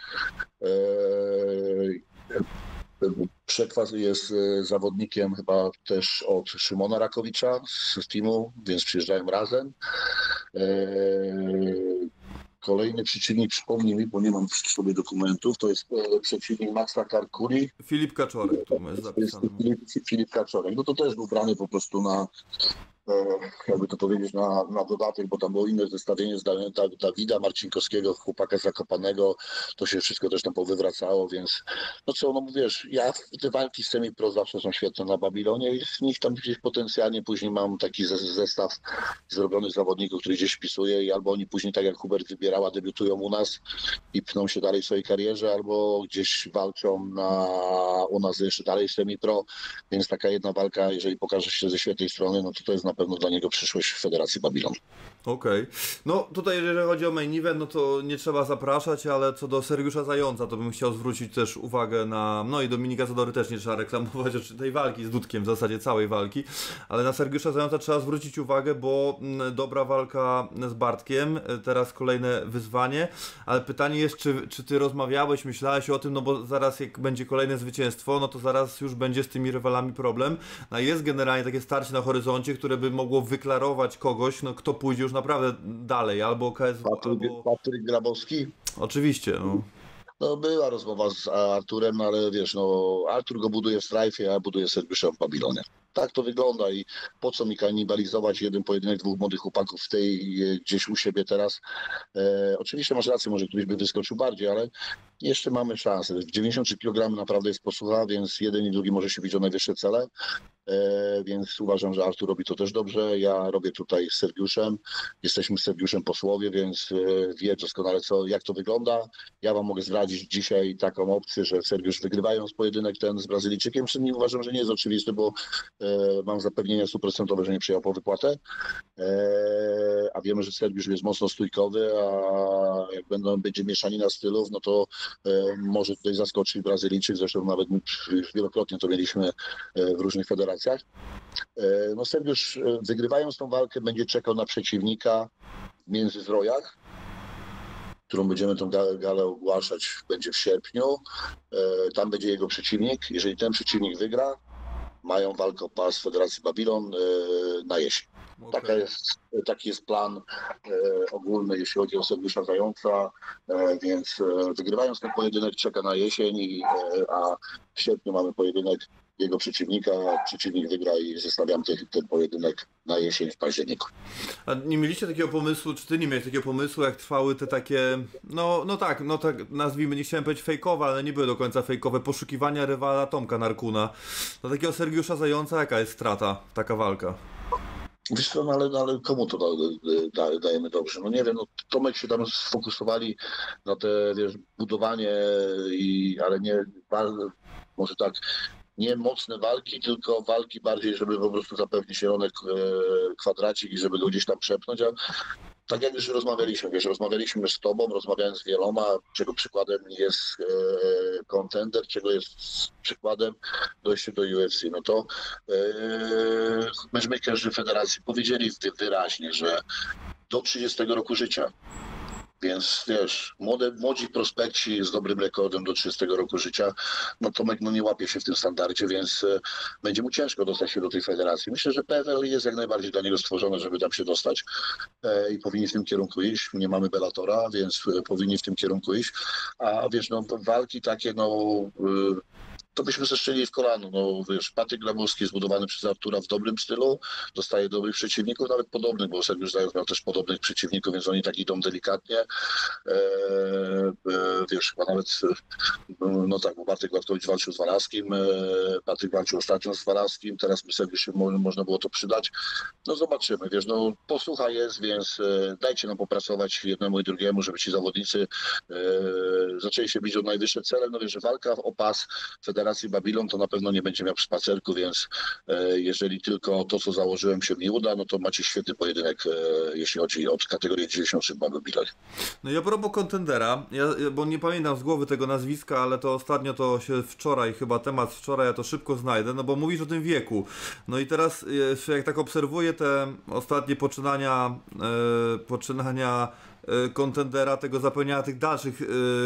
Speaker 3: Yy, Przekwas jest zawodnikiem chyba też od Szymona Rakowicza z teamu, więc przyjeżdżają razem. Kolejny przeciwnik, przypomnij mi, bo nie mam w sobie dokumentów, to jest przeciwnik Maxa Karkuli.
Speaker 2: Filip Kaczorek, tu jest zapisany.
Speaker 3: Filip, Filip Kaczorek, no to też był brany po prostu na, jakby to powiedzieć, na, na dodatek, bo tam było inne zestawienie z Dawida Marcinkowskiego, chłopaka Zakopanego, to się wszystko też tam powywracało, więc no co, no wiesz, ja te walki z semi-pro zawsze są świetne na Babilonie i w nich tam gdzieś potencjalnie później mam taki zestaw zrobiony zawodników, który gdzieś wpisuję i albo oni później, tak jak Hubert wybierała, debiutują u nas i pchną się dalej w swojej karierze, albo gdzieś walczą na, u nas jeszcze dalej w semi-pro, więc taka jedna walka, jeżeli pokaże się ze świetnej strony, no to to jest na pewno dla niego przyszłość w Federacji Babilon.
Speaker 2: Okej. Okay. No tutaj jeżeli chodzi o main event, no to nie trzeba zapraszać, ale co do Sergiusza Zająca, to bym chciał zwrócić też uwagę na, no i Dominika Zadory też nie trzeba reklamować tej walki z Dudkiem, w zasadzie całej walki, ale na Sergiusza Zająca trzeba zwrócić uwagę, bo dobra walka z Bartkiem, teraz kolejne wyzwanie, ale pytanie jest, czy, czy ty rozmawiałeś, myślałeś o tym, no bo zaraz jak będzie kolejne zwycięstwo, no to zaraz już będzie z tymi rywalami problem. No jest generalnie takie starcie na horyzoncie, które by mogło wyklarować kogoś, no kto pójdzie już naprawdę dalej, albo K S W,
Speaker 3: Patryk,
Speaker 2: albo...
Speaker 3: Patryk Grabowski?
Speaker 2: Oczywiście, no.
Speaker 3: No była rozmowa z Arturem, no ale wiesz, no Artur go buduje w Strajfie, a ja buduję Sergiusza w Babilonie. Tak to wygląda i po co mi kanibalizować jeden pojedynek dwóch młodych chłopaków w tej gdzieś u siebie teraz. E, oczywiście masz rację, może któryś by wyskoczył bardziej, ale jeszcze mamy szansę. dziewięćdziesiąt trzy kilogramy naprawdę jest posłucha, więc jeden i drugi może się bić o najwyższe cele. E, więc uważam, że Artur robi to też dobrze. Ja robię tutaj z Sergiuszem. Jesteśmy z Sergiuszem posłowie, więc e, wie doskonale co, jak to wygląda. Ja wam mogę zdradzić dzisiaj taką opcję, że Sergiusz wygrywając pojedynek ten z Brazylijczykiem, przy nim uważam, że nie jest oczywisty, bo e, mam zapewnienie stuprocentowe, że nie przyjechał po wypłatę. E, a wiemy, że Sergiusz jest mocno stójkowy, a jak będą, będzie mieszanina stylów, no to e, może tutaj zaskoczyć Brazylijczyk. Zresztą nawet my już wielokrotnie to mieliśmy e, w różnych federacjach. No Sergiusz wygrywając tą walkę będzie czekał na przeciwnika w Międzyzdrojach, którą będziemy tą galę ogłaszać, będzie w sierpniu. Tam będzie jego przeciwnik. Jeżeli ten przeciwnik wygra, mają walkę o pas Federacji Babilon na jesień. Okay. Taka jest, taki jest plan e, ogólny, jeśli chodzi o Sergiusza Zająca, e, więc e, wygrywając ten pojedynek czeka na jesień, i, e, a w sierpniu mamy pojedynek jego przeciwnika, przeciwnik wygra i zostawiam ten, ten pojedynek na jesień w październiku.
Speaker 2: A nie mieliście takiego pomysłu, czy ty nie miałeś takiego pomysłu, jak trwały te takie, no, no tak, no tak nazwijmy, nie chciałem powiedzieć fejkowe, ale nie były do końca fejkowe, poszukiwania rywala Tomka Narkuna. Dla takiego Sergiusza Zająca jaka jest strata, taka walka?
Speaker 3: Wiesz co, no ale, no ale komu to da, da, dajemy dobrze? No nie wiem, no Tomek się tam sfokusowali na te, wiesz, budowanie, i, ale nie, może tak, nie mocne walki, tylko walki bardziej, żeby po prostu zapewnić zielonek kwadracik i żeby go gdzieś tam przepchnąć, a tak jak już rozmawialiśmy, wiesz, rozmawialiśmy z tobą, rozmawiałem z wieloma, czego przykładem jest kontender, e, czego jest przykładem dojście do U F C. No to e, matchmakerzy federacji powiedzieli wyraźnie, że do trzydziestego roku życia. Więc wiesz, młode, młodzi prospekci z dobrym rekordem do trzydziestego roku życia, no Tomek no nie łapie się w tym standardzie, więc e, będzie mu ciężko dostać się do tej federacji. Myślę, że P F L jest jak najbardziej dla niego stworzone, żeby tam się dostać e, i powinni w tym kierunku iść. Nie mamy Bellatora, więc e, powinni w tym kierunku iść. A wiesz, no walki takie, no... E, to byśmy zeszczyli w kolano. No wiesz, Patryk Grabowski jest zbudowany przez Artura w dobrym stylu, dostaje dobrych przeciwników, nawet podobnych, bo Sergiusz Zając miał też podobnych przeciwników, więc oni tak idą delikatnie. E, e, wiesz, chyba nawet, no tak, bo Bartek Bartowicz walczył z Walaskim, e, Patryk walczył ostatnio z Walaskim, teraz by sobie się mo- można było to przydać. No zobaczymy, wiesz, no posłucha jest, więc e, dajcie nam popracować jednemu i drugiemu, żeby ci zawodnicy e, zaczęli się bić o najwyższe cele. No wiesz, że walka o pas Federacji Babylon to na pewno nie będzie miał spacerku, więc e, jeżeli tylko to, co założyłem, się nie uda, no to macie świetny pojedynek, e, jeśli chodzi o kategorię dziewięćdziesiąt trzy w Babylon.
Speaker 2: No i a propos kontendera, ja, bo nie pamiętam z głowy tego nazwiska, ale to ostatnio to się wczoraj, chyba temat wczoraj, ja to szybko znajdę, no bo mówisz o tym wieku. No i teraz jak tak obserwuję te ostatnie poczynania, e, poczynania kontendera, tego zapełniania tych dalszych yy,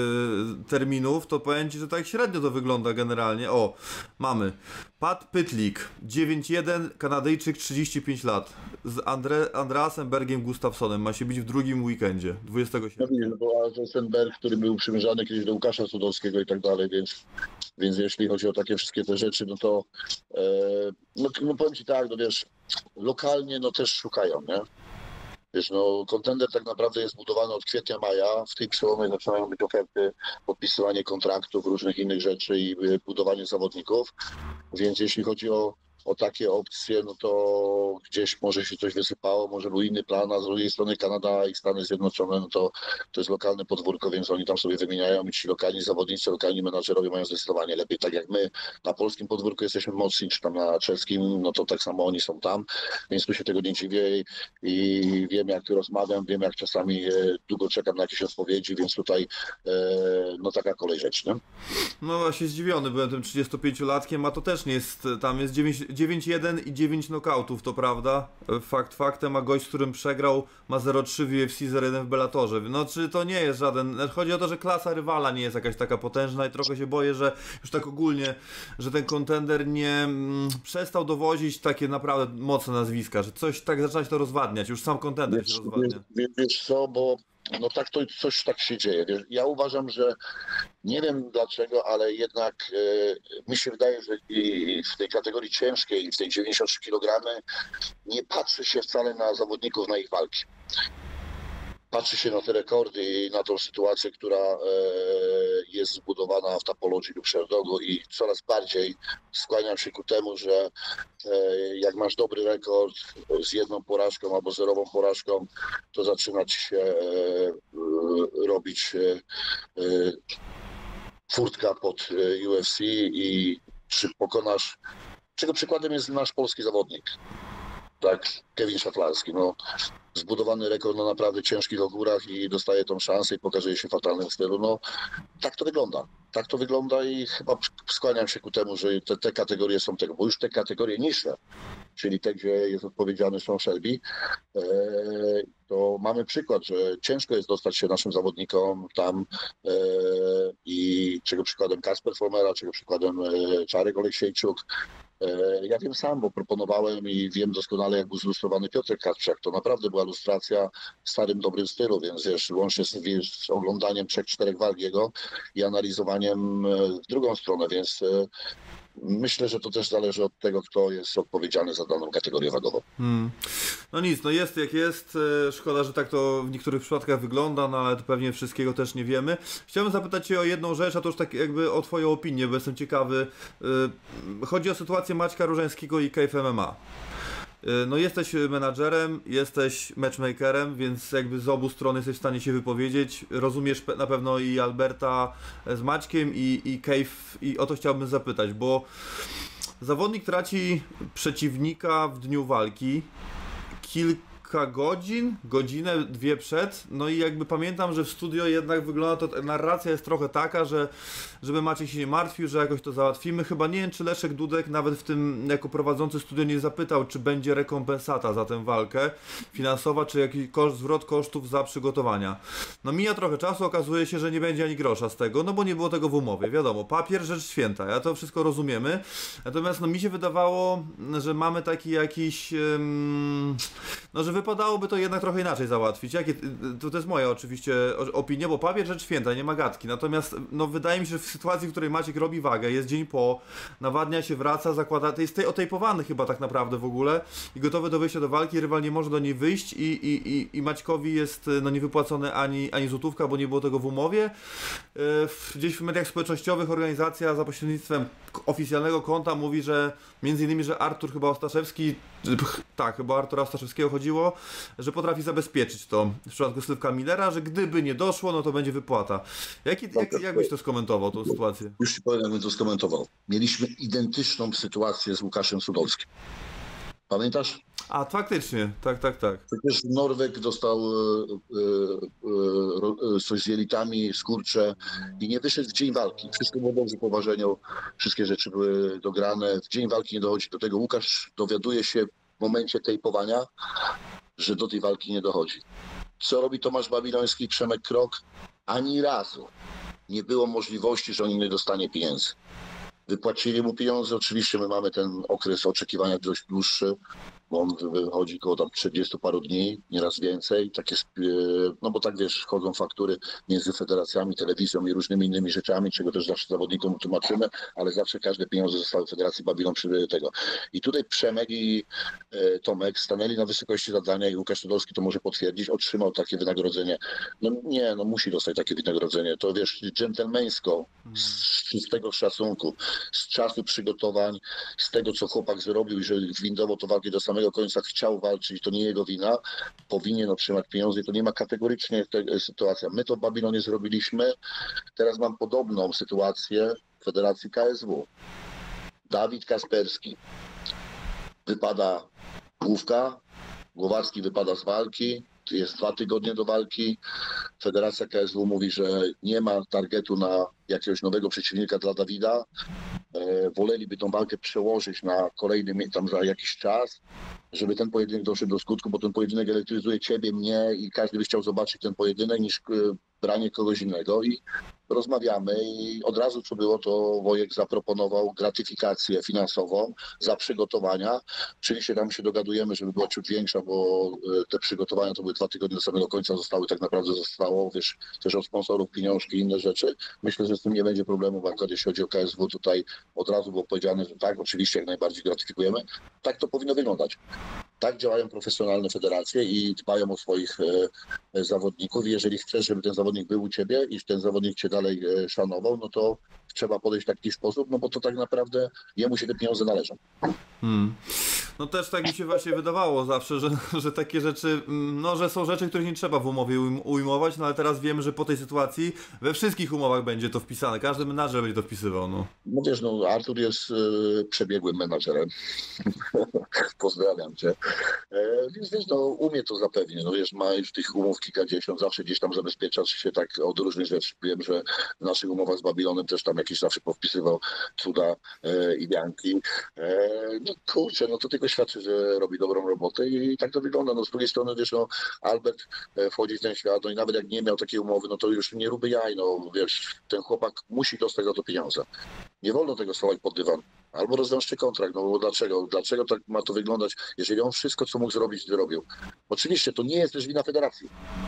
Speaker 2: terminów, to powiem Ci, że tak średnio to wygląda generalnie. O, mamy Pat Pytlik, dziewięć jeden, Kanadyjczyk, trzydzieści pięć lat. Z Andre, Andreasem Bergiem Gustafssonem ma się bić w drugim weekendzie, dwudziestego sierpnia.
Speaker 3: No, bo ten Berg, który był przymierzany kiedyś do Łukasza Cudowskiego i tak dalej, więc, więc jeśli chodzi o takie wszystkie te rzeczy, no to e, no, no powiem Ci tak, no wiesz, lokalnie no też szukają, nie? Wiesz, no, kontender tak naprawdę jest budowany od kwietnia, maja. W tej przełomie zaczynają być oferty, podpisywanie kontraktów, różnych innych rzeczy i budowanie zawodników. Więc jeśli chodzi o, o takie opcje, no to gdzieś może się coś wysypało, może był inny plan, a z drugiej strony Kanada i Stany Zjednoczone, no to, to jest lokalne podwórko, więc oni tam sobie wymieniają i ci lokalni zawodnicy, lokalni menadżerowie mają zdecydowanie lepiej. Tak jak my na polskim podwórku jesteśmy mocni, czy tam na czeskim, no to tak samo oni są tam, więc tu się tego nie dziwię i, i wiem, jak rozmawiam, wiem, jak czasami e, długo czekam na jakieś odpowiedzi, więc tutaj e, no taka kolej rzecz, nie?
Speaker 2: No właśnie zdziwiony byłem tym trzydziestopięciolatkiem, a to też nie jest, tam jest dziewięć jeden i dziewięć knokautów, to prawda? Fakt faktem, a gość, z którym przegrał, ma zero trzy w U F C, zero jeden w Bellatorze. No czy to nie jest żaden, chodzi o to, że klasa rywala nie jest jakaś taka potężna i trochę się boję, że już tak ogólnie, że ten kontender nie mm, przestał dowozić takie naprawdę mocne nazwiska, że coś tak zaczyna się to rozwadniać, już sam kontender się rozwadnia.
Speaker 3: Wiesz, wiesz co, bo no tak to coś tak się dzieje. Wiesz, ja uważam, że nie wiem dlaczego, ale jednak e, mi się wydaje, że i w tej kategorii ciężkiej, w tej dziewięćdziesiąt trzy kilogramy nie patrzy się wcale na zawodników, na ich walki. Patrzy się na te rekordy i na tą sytuację, która e, jest zbudowana w Tapology lub Sherdogu i coraz bardziej skłaniam się ku temu, że e, jak masz dobry rekord z jedną porażką albo zerową porażką, to zaczyna ci się e, e, robić e, e, furtka pod U F C i czy pokonasz, czego przykładem jest nasz polski zawodnik, tak, Kevin Szaflarski, no zbudowany rekord na naprawdę ciężkich ogórach i dostaje tą szansę i pokazuje się w fatalnym stylu. No tak to wygląda. Tak to wygląda i chyba skłaniam się ku temu, że te, te kategorie są tego, bo już te kategorie niższe, czyli te, gdzie jest odpowiedzialny Sean Shelby, e, to mamy przykład, że ciężko jest dostać się naszym zawodnikom tam e, i czego przykładem Kasper Formera, czego przykładem e, Czarek Oleksiejczuk. Ja wiem sam, bo proponowałem i wiem doskonale, jak był zlustrowany Piotrek Kasprzak. To naprawdę była lustracja w starym, dobrym stylu, więc wiesz, łącznie z, wiesz, z oglądaniem trzech, czterech walk jego i analizowaniem w drugą stronę, więc myślę, że to też zależy od tego, kto jest odpowiedzialny za daną kategorię wagową. Hmm.
Speaker 2: No nic, no jest jak jest. Szkoda, że tak to w niektórych przypadkach wygląda, no ale to pewnie wszystkiego też nie wiemy. Chciałbym zapytać Cię o jedną rzecz, a to już tak jakby o Twoją opinię, bo jestem ciekawy. Chodzi o sytuację Maćka Różańskiego i K F M M A. No jesteś menadżerem, jesteś matchmakerem, więc jakby z obu stron jesteś w stanie się wypowiedzieć. Rozumiesz na pewno i Alberta z Maćkiem i, i Cave i o to chciałbym zapytać, bo zawodnik traci przeciwnika w dniu walki kilka godzin, godzinę, dwie przed, no i jakby pamiętam, że w studio jednak wygląda to, narracja jest trochę taka, że żeby Maciek się nie martwił, że jakoś to załatwimy. Chyba nie wiem, czy Leszek Dudek nawet w tym, jako prowadzący studio nie zapytał, czy będzie rekompensata za tę walkę finansowa, czy jakiś koszt, zwrot kosztów za przygotowania. No mija trochę czasu, okazuje się, że nie będzie ani grosza z tego, no bo nie było tego w umowie, wiadomo, papier, rzecz święta, ja to wszystko rozumiemy, natomiast no mi się wydawało, że mamy taki jakiś, um, no że wy wypadałoby to jednak trochę inaczej załatwić. Jakie, to, to jest moja oczywiście opinia, bo papier rzecz święta, nie ma gadki. Natomiast no, wydaje mi się, że w sytuacji, w której Maciek robi wagę, jest dzień po, nawadnia się, wraca, zakłada, to jest tej, otejpowany chyba tak naprawdę w ogóle i gotowy do wyjścia do walki, rywal nie może do niej wyjść i, i, i, i Maćkowi jest no, niewypłacone ani, ani złotówka, bo nie było tego w umowie. Gdzieś w mediach społecznościowych organizacja za pośrednictwem oficjalnego konta mówi, że między innymi, że Artur chyba Ostaszewski, tak, chyba Artura Ostaszewskiego chodziło, że potrafi zabezpieczyć to w przypadku Sylwka Millera, że gdyby nie doszło, no to będzie wypłata. Jaki, jak, jak byś to skomentował, tą sytuację?
Speaker 3: Już ci powiem, jakbym to skomentował. Mieliśmy identyczną sytuację z Łukaszem Sudowskim. Pamiętasz?
Speaker 2: A, faktycznie, tak, tak, tak.
Speaker 3: Przecież Norweg dostał e, e, e, coś z jelitami, skurcze i nie wyszedł w dzień walki. Wszystko było dobrze po ważeniu, wszystkie rzeczy były dograne. W dzień walki nie dochodzi do tego. Łukasz dowiaduje się w momencie tejpowania, że do tej walki nie dochodzi. Co robi Tomasz Babiloński, Przemek Krok? Ani razu nie było możliwości, że on nie dostanie pieniędzy. Wypłacili mu pieniądze, oczywiście my mamy ten okres oczekiwania dość dłuższy, bo on wychodzi koło tam trzydziestu paru dni, nieraz więcej, tak jest, no bo tak wiesz, chodzą faktury między federacjami, telewizją i różnymi innymi rzeczami, czego też zawsze zawodnikom tłumaczymy, ale zawsze każde pieniądze zostały Federacji Babilon przy tego. I tutaj Przemek i e, Tomek stanęli na wysokości zadania i Łukasz Tudorski to może potwierdzić, otrzymał takie wynagrodzenie. No nie, no musi dostać takie wynagrodzenie, to wiesz, dżentelmeńsko, z czystego szacunku, z czasu przygotowań, z tego co chłopak zrobił i że windował to walkę do samego końca, chciał walczyć, to nie jego wina, powinien otrzymać pieniądze i to nie ma kategorycznie tej sytuacja. My to w Babilonie zrobiliśmy, teraz mam podobną sytuację w Federacji K S W. Dawid Kasperski wypada główka, Głowacki wypada z walki, jest dwa tygodnie do walki. Federacja K S W mówi, że nie ma targetu na jakiegoś nowego przeciwnika dla Dawida. E, woleliby tą walkę przełożyć na kolejny tam za jakiś czas, żeby ten pojedynek doszedł do skutku, bo ten pojedynek elektryzuje ciebie, mnie i każdy by chciał zobaczyć ten pojedynek niż e, branie kogoś innego. I rozmawiamy i od razu co było, to Wojek zaproponował gratyfikację finansową za przygotowania, czyli się tam się dogadujemy, żeby była ciut większa, bo te przygotowania to były dwa tygodnie do samego końca, zostały tak naprawdę zostało, wiesz, też od sponsorów pieniążki i inne rzeczy. Myślę, że z tym nie będzie problemu, bo akurat jeśli chodzi o K S W, tutaj od razu było powiedziane, że tak, oczywiście jak najbardziej gratyfikujemy. Tak to powinno wyglądać. Tak działają profesjonalne federacje i dbają o swoich e, zawodników. Jeżeli chcesz, żeby ten zawodnik był u ciebie i ten zawodnik cię dalej e, szanował, no to trzeba podejść w taki sposób, no bo to tak naprawdę jemu się te pieniądze należą.
Speaker 2: Hmm. No też tak mi się właśnie wydawało zawsze, że, że takie rzeczy, no że są rzeczy, których nie trzeba w umowie ujmować, no ale teraz wiemy, że po tej sytuacji we wszystkich umowach będzie to wpisane, każdy menadżer będzie to wpisywał, no.
Speaker 3: No wiesz, no Artur jest e, przebiegłym menadżerem. Pozdrawiam cię. E, więc wiesz, no umie to zapewnie, no wiesz, ma już tych umów kilkadziesiąt, zawsze gdzieś tam zabezpiecza się tak od różnych rzeczy. Wiem, że w naszych umowach z Babilonem też tam jakieś zawsze powpisywał cuda e, i bianki. E, no kurczę, no to tylko świadczy, że robi dobrą robotę i tak to wygląda. No z drugiej strony, wiesz, no Albert e, wchodzi w ten świat, no i nawet jak nie miał takiej umowy, no to już nie ruby jaj, no wiesz, ten chłopak musi dostać za to pieniądze. Nie wolno tego schować pod dywan. Albo rozwiążcie kontrakt, no bo dlaczego? Dlaczego tak ma to wyglądać, jeżeli on wszystko, co mógł zrobić, zrobił? Oczywiście to nie jest też wina federacji.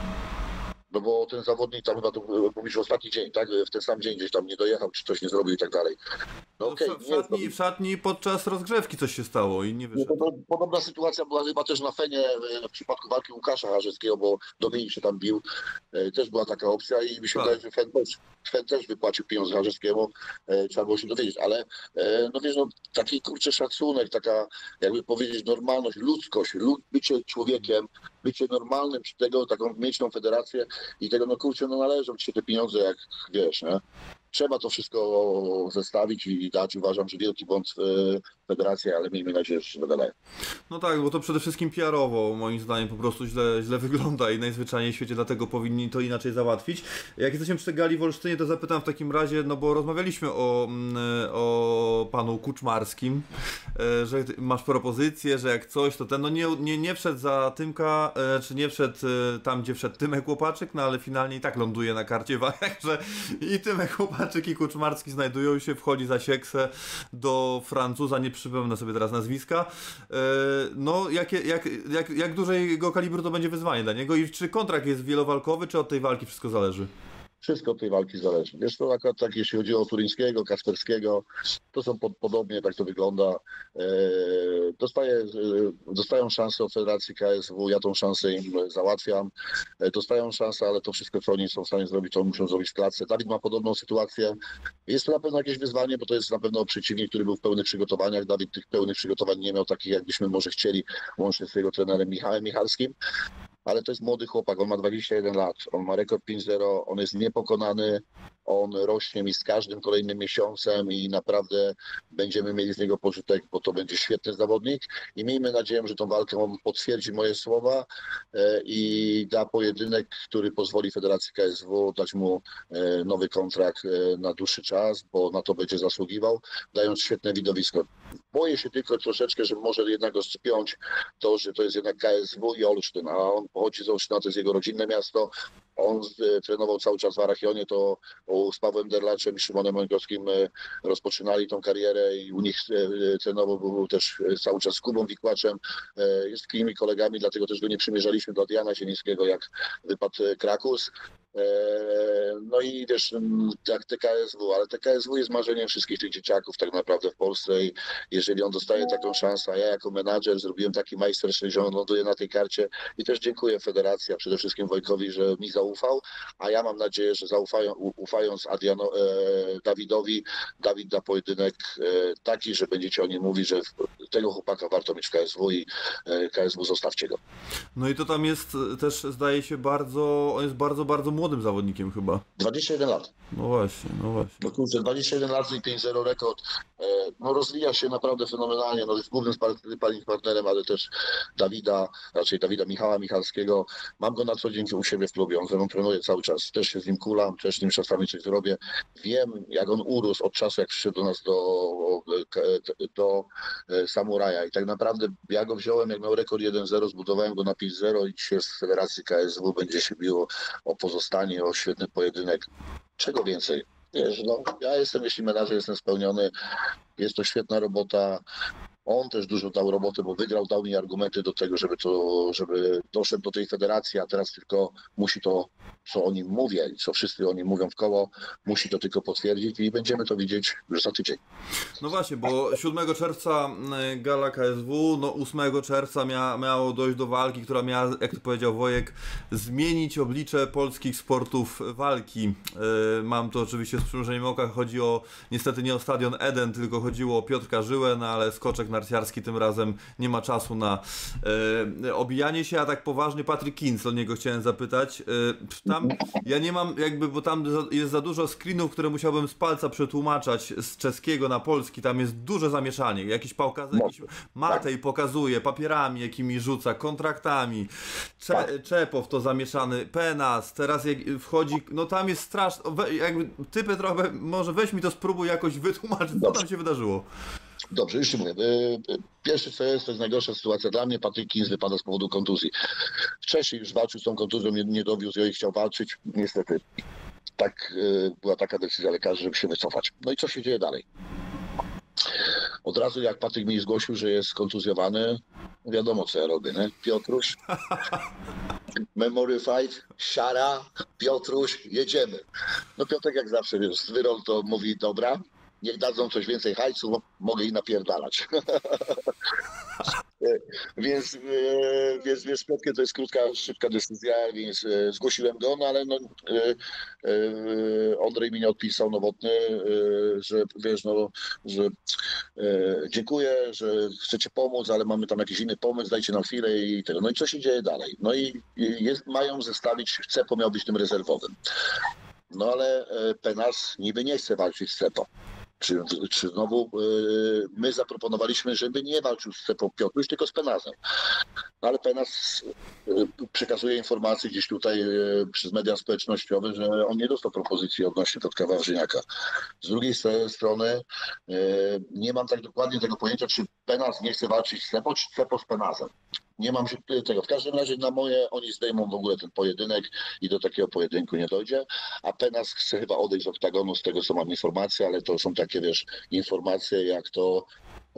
Speaker 3: No bo ten zawodnik tam chyba to mówisz w ostatni dzień, tak? W ten sam dzień gdzieś tam nie dojechał, czy coś nie zrobił i tak dalej. No,
Speaker 2: no
Speaker 3: okay,
Speaker 2: w, szatni,
Speaker 3: nie,
Speaker 2: w szatni podczas rozgrzewki coś się stało i nie wyszedł.
Speaker 3: No, podobna sytuacja była chyba też na Fenie w przypadku walki Łukasza Harzewskiego, bo Dominik się tam bił. Też była taka opcja i mi się wydaje, że Fen też, Fen też wypłacił pieniądze Harzewskiemu. Trzeba było się dowiedzieć, ale no wiesz, no taki kurczę szacunek, taka jakby powiedzieć normalność, ludzkość, lud, bycie człowiekiem, bycie normalnym, przy tego taką mieć tą federację i tego no kurczę, no należą ci się te pieniądze, jak wiesz, nie? Trzeba to wszystko zestawić i dać. Uważam, że wielki błąd federacji, ale miejmy nadzieję, że się dogadają.
Speaker 2: No tak, bo to przede wszystkim P R owo moim zdaniem po prostu źle, źle wygląda i najzwyczajniej w świecie, dlatego powinni to inaczej załatwić. Jak jesteśmy przy tej gali w Olsztynie, to zapytam w takim razie, no bo rozmawialiśmy o, o panu Kuczmarskim, że masz propozycję, że jak coś, to ten, no nie, nie, nie wszedł za Tymka, czy nie wszedł tam, gdzie wszedł Tymek Łopaczyk, no ale finalnie i tak ląduje na karcie walk, że i Tymek Łopaczyk Kowalczyk i Kuczmarski znajdują się, wchodzi za Sieksę do Francuza, nie przypomnę sobie teraz nazwiska. No, jakie, jak, jak, jak dużego kalibru to będzie wyzwanie dla niego i czy kontrakt jest wielowalkowy, czy od tej walki wszystko zależy?
Speaker 3: Wszystko od tej walki zależy. Wiesz, to akurat tak, jeśli chodzi o Turyńskiego, Kasperskiego, to są pod, podobnie, tak to wygląda. E, dostaje, e, dostają szansę od Federacji K S W, ja tą szansę im załatwiam. E, dostają szansę, ale to wszystko, co oni są w stanie zrobić, to muszą zrobić w klatce. Dawid ma podobną sytuację. Jest to na pewno jakieś wyzwanie, bo to jest na pewno przeciwnik, który był w pełnych przygotowaniach. Dawid tych pełnych przygotowań nie miał, takich jakbyśmy może chcieli, łącznie z jego trenerem Michałem Michalskim. Ale to jest młody chłopak, on ma dwadzieścia jeden lat, on ma rekord pięć zero, on jest niepokonany, on rośnie mi z każdym kolejnym miesiącem i naprawdę będziemy mieli z niego pożytek, bo to będzie świetny zawodnik i miejmy nadzieję, że tą walkę on potwierdzi moje słowa i da pojedynek, który pozwoli Federacji K S W dać mu nowy kontrakt na dłuższy czas, bo na to będzie zasługiwał, dając świetne widowisko. Boję się tylko troszeczkę, że może jednak go spiąć to, że to jest jednak K S W i Olsztyn, a on pochodzi z Olsztyna, to jest jego rodzinne miasto. On e, trenował cały czas w Arachionie, to o, z Pawłem Derlaczem i Szymonem Męgowskim e, rozpoczynali tą karierę i u nich e, trenował był też e, cały czas z Kubą Wikłaczem. E, jest takimi kolegami, dlatego też go nie przymierzaliśmy do Adriana Zielińskiego, jak wypadł e, Krakus. No i wiesz, jak T K S W, ale T K S W jest marzeniem wszystkich tych dzieciaków tak naprawdę w Polsce i jeżeli on dostaje taką szansę, a ja jako menadżer zrobiłem taki majstersztyk, że on ląduje na tej karcie i też dziękuję Federacji, a przede wszystkim Wojtkowi, że mi zaufał, a ja mam nadzieję, że zaufają, ufając Adriano, e, Dawidowi, Dawid da pojedynek e, taki, że będziecie o nim mówić, że tego chłopaka warto mieć w K S W i e, K S W zostawcie go.
Speaker 2: No i to tam jest też, zdaje się, bardzo, on jest bardzo, bardzo młodym zawodnikiem chyba.
Speaker 3: dwadzieścia jeden lat.
Speaker 2: No właśnie, no właśnie.
Speaker 3: No kurczę, dwadzieścia jeden lat i pięć zero rekord. No rozwija się naprawdę fenomenalnie. No jest głównym partnerem, ale też Dawida, raczej Dawida Michała Michalskiego. Mam go na co dzień u siebie w klubie. On ze mną trenuje cały czas. Też się z nim kulam, też z nim czasami coś zrobię. Wiem, jak on urósł od czasu, jak przyszedł do nas do, do Samuraja. I tak naprawdę ja go wziąłem, jak miał rekord jeden zero, zbudowałem go na pięć zero i dzisiaj z Federacji K S W będzie się biło o pozostanie, o świetny pojedynek. Czego więcej? Wiesz, no, ja jestem, jeśli menadżer, jestem spełniony. Jest to świetna robota. On też dużo dał roboty, bo wygrał, dał mi argumenty do tego, żeby to, żeby doszedł do tej federacji, a teraz tylko musi to, co o nim mówię i co wszyscy o nim mówią w koło, musi to tylko potwierdzić i będziemy to widzieć już za tydzień.
Speaker 2: No właśnie, bo siódmego czerwca gala K S W, no ósmego czerwca mia, miało dojść do walki, która miała, jak to powiedział Wojek, zmienić oblicze polskich sportów walki. Yy, mam to oczywiście z przymrużeniem oka, chodzi o, niestety nie o stadion Eden, tylko chodziło o Piotrka Żyłę, no ale skoczek narciarski tym razem nie ma czasu na yy, obijanie się, a tak poważnie Patryk Kinc, o niego chciałem zapytać. Yy, tam ja nie mam jakby, bo tam jest za dużo screenów, które musiałbym z palca przetłumaczać z czeskiego na polski, tam jest duże zamieszanie, jakiś pałka, jakiś Matej pokazuje papierami, jakimi rzuca, kontraktami, Cze, Czepow to zamieszany, Penas, teraz jak wchodzi, no tam jest straszne, jakby ty Petrowe, może weź mi to spróbuj jakoś wytłumaczyć, co tam się wydarzyło.
Speaker 3: Dobrze, już ci mówię. Pierwsze co jest, to jest najgorsza sytuacja dla mnie. Patryk Kinc wypada z powodu kontuzji. Wcześniej już walczył z tą kontuzją, nie, nie dowiózł ją i chciał walczyć. Niestety tak była taka decyzja lekarzy, żeby się wycofać. No i co się dzieje dalej? Od razu jak Patryk mi zgłosił, że jest kontuzjowany, wiadomo co ja robię, nie? Piotruś, Memory Fight, siara, Piotruś, jedziemy. No Piotrek jak zawsze, wiesz, z wyrol to mówi, dobra, niech dadzą coś więcej hajsu, mogę i napierdalać. więc, więc, więc Piotkę to jest krótka, szybka decyzja, więc zgłosiłem go, no ale no, Andrzej mi nie odpisał, Nowotny, że wiesz, no, że dziękuję, że chcecie pomóc, ale mamy tam jakiś inny pomysł, dajcie nam chwilę i tego. No i co się dzieje dalej? No i jest, mają zestawić, Cepo miał być tym rezerwowym. No ale Penas niby nie chce walczyć z Cepo. Czy, czy znowu yy, my zaproponowaliśmy, żeby nie walczył z Cepą Piotruś, tylko z Penazem. No ale Penas yy, przekazuje informacje gdzieś tutaj yy, przez media społecznościowe, że on nie dostał propozycji odnośnie Piotrka Wawrzyniaka. Z drugiej strony yy, nie mam tak dokładnie tego pojęcia, czy Penas nie chce walczyć z Cepą, czy Cepo z Penazem. Nie mam się tego. W każdym razie na moje oni zdejmą w ogóle ten pojedynek i do takiego pojedynku nie dojdzie. A Penas chce chyba odejść z oktagonu, z tego co mam informacje, ale to są takie, wiesz, informacje jak to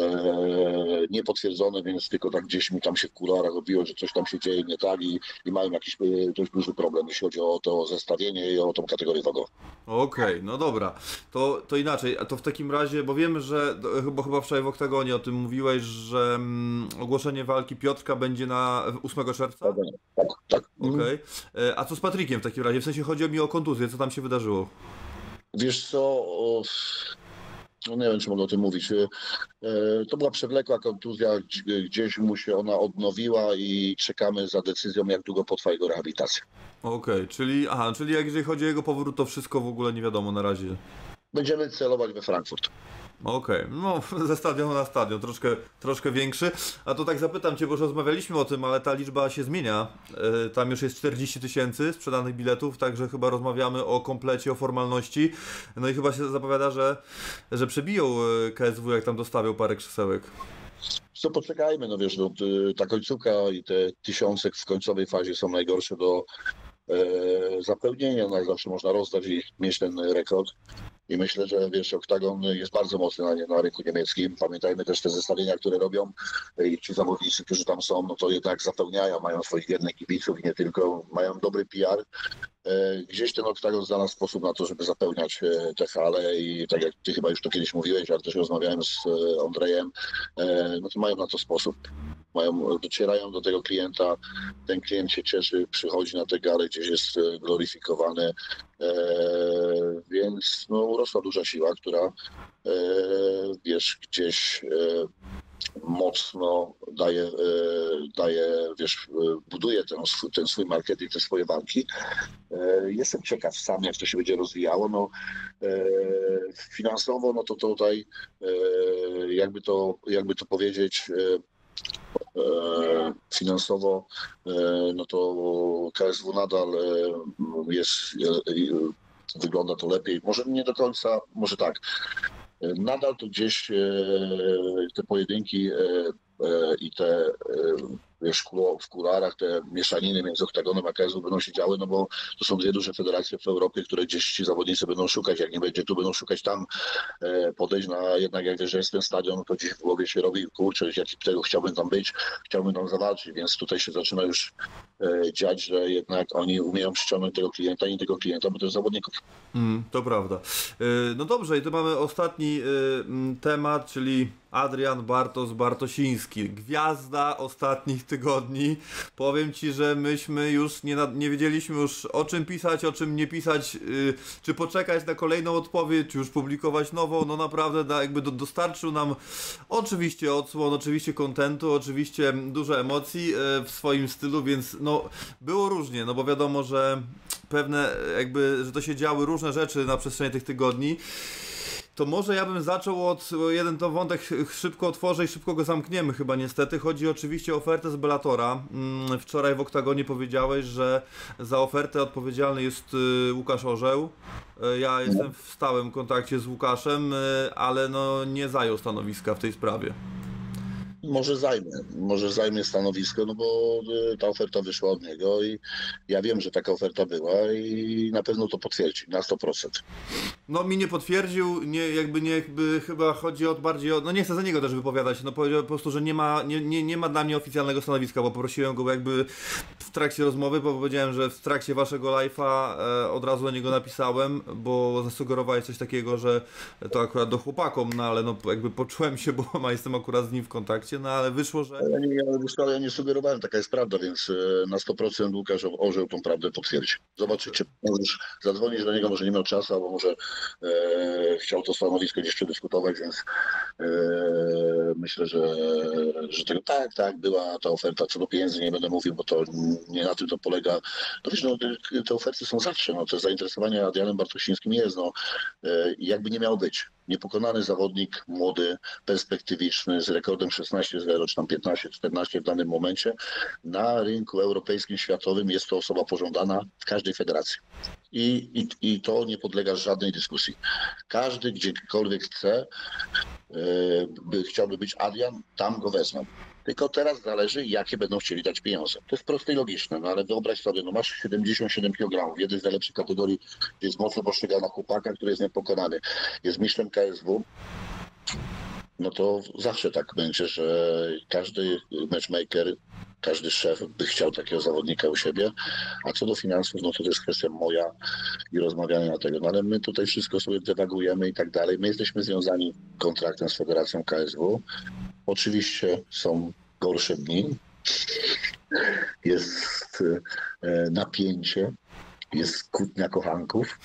Speaker 3: e, niepotwierdzone, więc tylko tak gdzieś mi tam się w kuluarach odbiło, że coś tam się dzieje nie tak i, i mają jakiś e, dość duży problem, jeśli chodzi o to zestawienie i o tą kategorię wagową.
Speaker 2: Okej, okay, no dobra, to, to inaczej, a to w takim razie, bo wiemy, że, bo chyba wczoraj w Oktagonie o tym mówiłeś, że mm, ogłoszenie walki Piotrka będzie na ósmego czerwca?
Speaker 3: Tak, tak.
Speaker 2: Okej, okay. A co z Patrykiem w takim razie? W sensie chodzi mi o kontuzję, co tam się wydarzyło?
Speaker 3: Wiesz co, o... No nie wiem, czy mogę o tym mówić. To była przewlekła kontuzja, gdzieś mu się ona odnowiła i czekamy za decyzją, jak długo potrwa jego rehabilitacja.
Speaker 2: Okej, okay, czyli, aha, czyli jak jeżeli chodzi o jego powrót, to wszystko w ogóle nie wiadomo na razie.
Speaker 3: Będziemy celować we Frankfurt.
Speaker 2: Okej, okay. No ze stadionu na stadion, troszkę, troszkę większy. A to tak zapytam Cię, bo już rozmawialiśmy o tym, ale ta liczba się zmienia. Yy, tam już jest czterdzieści tysięcy sprzedanych biletów, także chyba rozmawiamy o komplecie, o formalności. No i chyba się zapowiada, że, że przebiją K S W, jak tam dostawią parę krzesełek.
Speaker 3: Co, poczekajmy, no wiesz, no, ta końcówka i te tysiące w końcowej fazie są najgorsze do e, zapełnienia. No, zawsze można rozdać i mieć ten rekord. I myślę, że wiesz, Oktagon jest bardzo mocny na, na rynku niemieckim. Pamiętajmy też te zestawienia, które robią i ci zawodnicy, którzy tam są, no to jednak zapełniają, mają swoich wiernych kibiców i nie tylko, mają dobry P R. Gdzieś ten Oktagon znalazł sposób na to, żeby zapełniać te hale i tak jak ty chyba już to kiedyś mówiłeś, ale też rozmawiałem z Andrejem, no to mają na to sposób. Mają, docierają do tego klienta, ten klient się cieszy, przychodzi na te gale, gdzieś jest gloryfikowany, e, więc no, urosła duża siła, która e, wiesz, gdzieś e, mocno daje, e, daje, wiesz, buduje ten swój, ten swój marketing, te swoje walki. E, jestem ciekaw sam, jak to się będzie rozwijało. No, e, finansowo, no to tutaj, e, jakby to, jakby to powiedzieć, e, finansowo, no to K S W nadal jest, wygląda to lepiej. Może nie do końca, może tak. Nadal to gdzieś te pojedynki i te wiesz, w kularach te mieszaniny między Oktagonem a K S W będą się działy, no bo to są dwie duże federacje w Europie, które gdzieś ci zawodnicy będą szukać, jak nie będzie tu, będą szukać tam, podejść na, jednak jak wiesz, że jest ten stadion, to gdzieś w głowie się robi, kurczę, jak tego chciałbym tam być, chciałbym tam zawalczyć, więc tutaj się zaczyna już dziać, że jednak oni umieją przyciągnąć tego klienta i nie tego klienta, bo to jest zawodników.
Speaker 2: Mm, to prawda. No dobrze, i tu mamy ostatni temat, czyli Adrian Bartosz Bartosiński, gwiazda ostatnich tygodni. Powiem Ci, że myśmy już nie, nie wiedzieliśmy już o czym pisać, o czym nie pisać, yy, czy poczekać na kolejną odpowiedź, czy już publikować nową. No naprawdę da, jakby do, dostarczył nam oczywiście odsłon, oczywiście kontentu, oczywiście dużo emocji yy, w swoim stylu, więc no było różnie, no bo wiadomo, że pewne jakby, że to się działy różne rzeczy na przestrzeni tych tygodni. To może ja bym zaczął od, jeden to wątek szybko otworzę i szybko go zamkniemy chyba niestety. Chodzi oczywiście o ofertę z Bellatora. Wczoraj w Oktagonie powiedziałeś, że za ofertę odpowiedzialny jest Łukasz Orzeł. Ja jestem w stałym kontakcie z Łukaszem, ale no nie zajął stanowiska w tej sprawie.
Speaker 3: Może zajmie, może zajmie stanowisko, no bo ta oferta wyszła od niego i ja wiem, że taka oferta była i na pewno to potwierdzi, na sto procent.
Speaker 2: No mi nie potwierdził, nie, jakby nie, jakby chyba chodzi o bardziej o, no nie chcę za niego też wypowiadać, no powiedział po prostu, że nie ma, nie, nie, nie ma dla mnie oficjalnego stanowiska, bo poprosiłem go jakby w trakcie rozmowy, bo powiedziałem, że w trakcie waszego live'a e, od razu do niego napisałem, bo zasugerowałeś coś takiego, że to akurat do chłopakom, no ale no jakby poczułem się, bo ma, jestem akurat z nim w kontakcie, no ale wyszło, że...
Speaker 3: Ja nie, ja, ja nie sugerowałem, taka jest prawda, więc na sto procent Łukasz Orzeł tą prawdę potwierdzi. Zobaczycie, możesz zadzwonić do niego, może nie miał czasu, albo może e, chciał to stanowisko gdzieś przedyskutować, więc e, myślę, że, że tego tak, tak, była ta oferta, co do pieniędzy nie będę mówił, bo to nie na tym to polega. No wiesz, no, te oferty są zawsze, no, to zainteresowanie Adrianem Bartosińskim jest, no, e, jakby nie miało być. Niepokonany zawodnik, młody, perspektywiczny, z rekordem szesnaście zero, czy tam piętnaście czternaście w danym momencie. Na rynku europejskim, światowym jest to osoba pożądana w każdej federacji. I, i, i to nie podlega żadnej dyskusji. Każdy, gdziekolwiek chce, by chciałby być Adrian, tam go wezmą. Tylko teraz zależy, jakie będą chcieli dać pieniądze. To jest proste i logiczne, no ale wyobraź sobie, no masz siedemdziesiąt siedem kilogramów, jeden z najlepszych kategorii, gdzie jest mocno postrzegana chłopaka, który jest niepokonany. Jest mistrzem K S W. No to zawsze tak będzie, że każdy matchmaker, każdy szef by chciał takiego zawodnika u siebie, a co do finansów, no to to jest kwestia moja i rozmawiania na tego. No ale my tutaj wszystko sobie dewagujemy i tak dalej. My jesteśmy związani kontraktem z Federacją K S W. Oczywiście są gorsze dni, jest e, napięcie, jest kłótnia kochanków.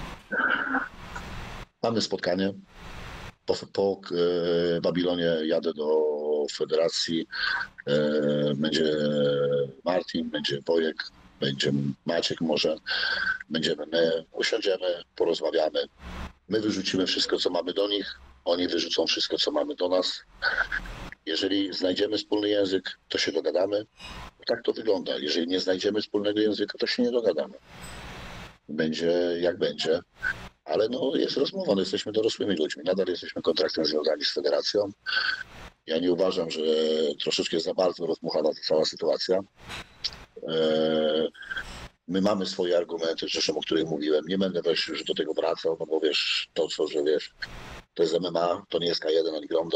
Speaker 3: Mamy spotkanie. Po, po e, Babilonie jadę do Federacji. E, będzie Martin, będzie Wojek, będzie Maciek może. Będziemy my, usiądziemy, porozmawiamy. My wyrzucimy wszystko, co mamy do nich. Oni wyrzucą wszystko, co mamy do nas. Jeżeli znajdziemy wspólny język, to się dogadamy. Tak to wygląda. Jeżeli nie znajdziemy wspólnego języka, to się nie dogadamy. Będzie jak będzie. Ale no jest rozmowa, no jesteśmy dorosłymi ludźmi. Nadal jesteśmy kontraktem związani z federacją. Ja nie uważam, że troszeczkę za bardzo rozmuchana ta cała sytuacja. My mamy swoje argumenty, zresztą o których mówiłem. Nie będę też już do tego wracał, no bo wiesz, to co, że wiesz, to jest M M A, to nie jest K jeden ani Gronda.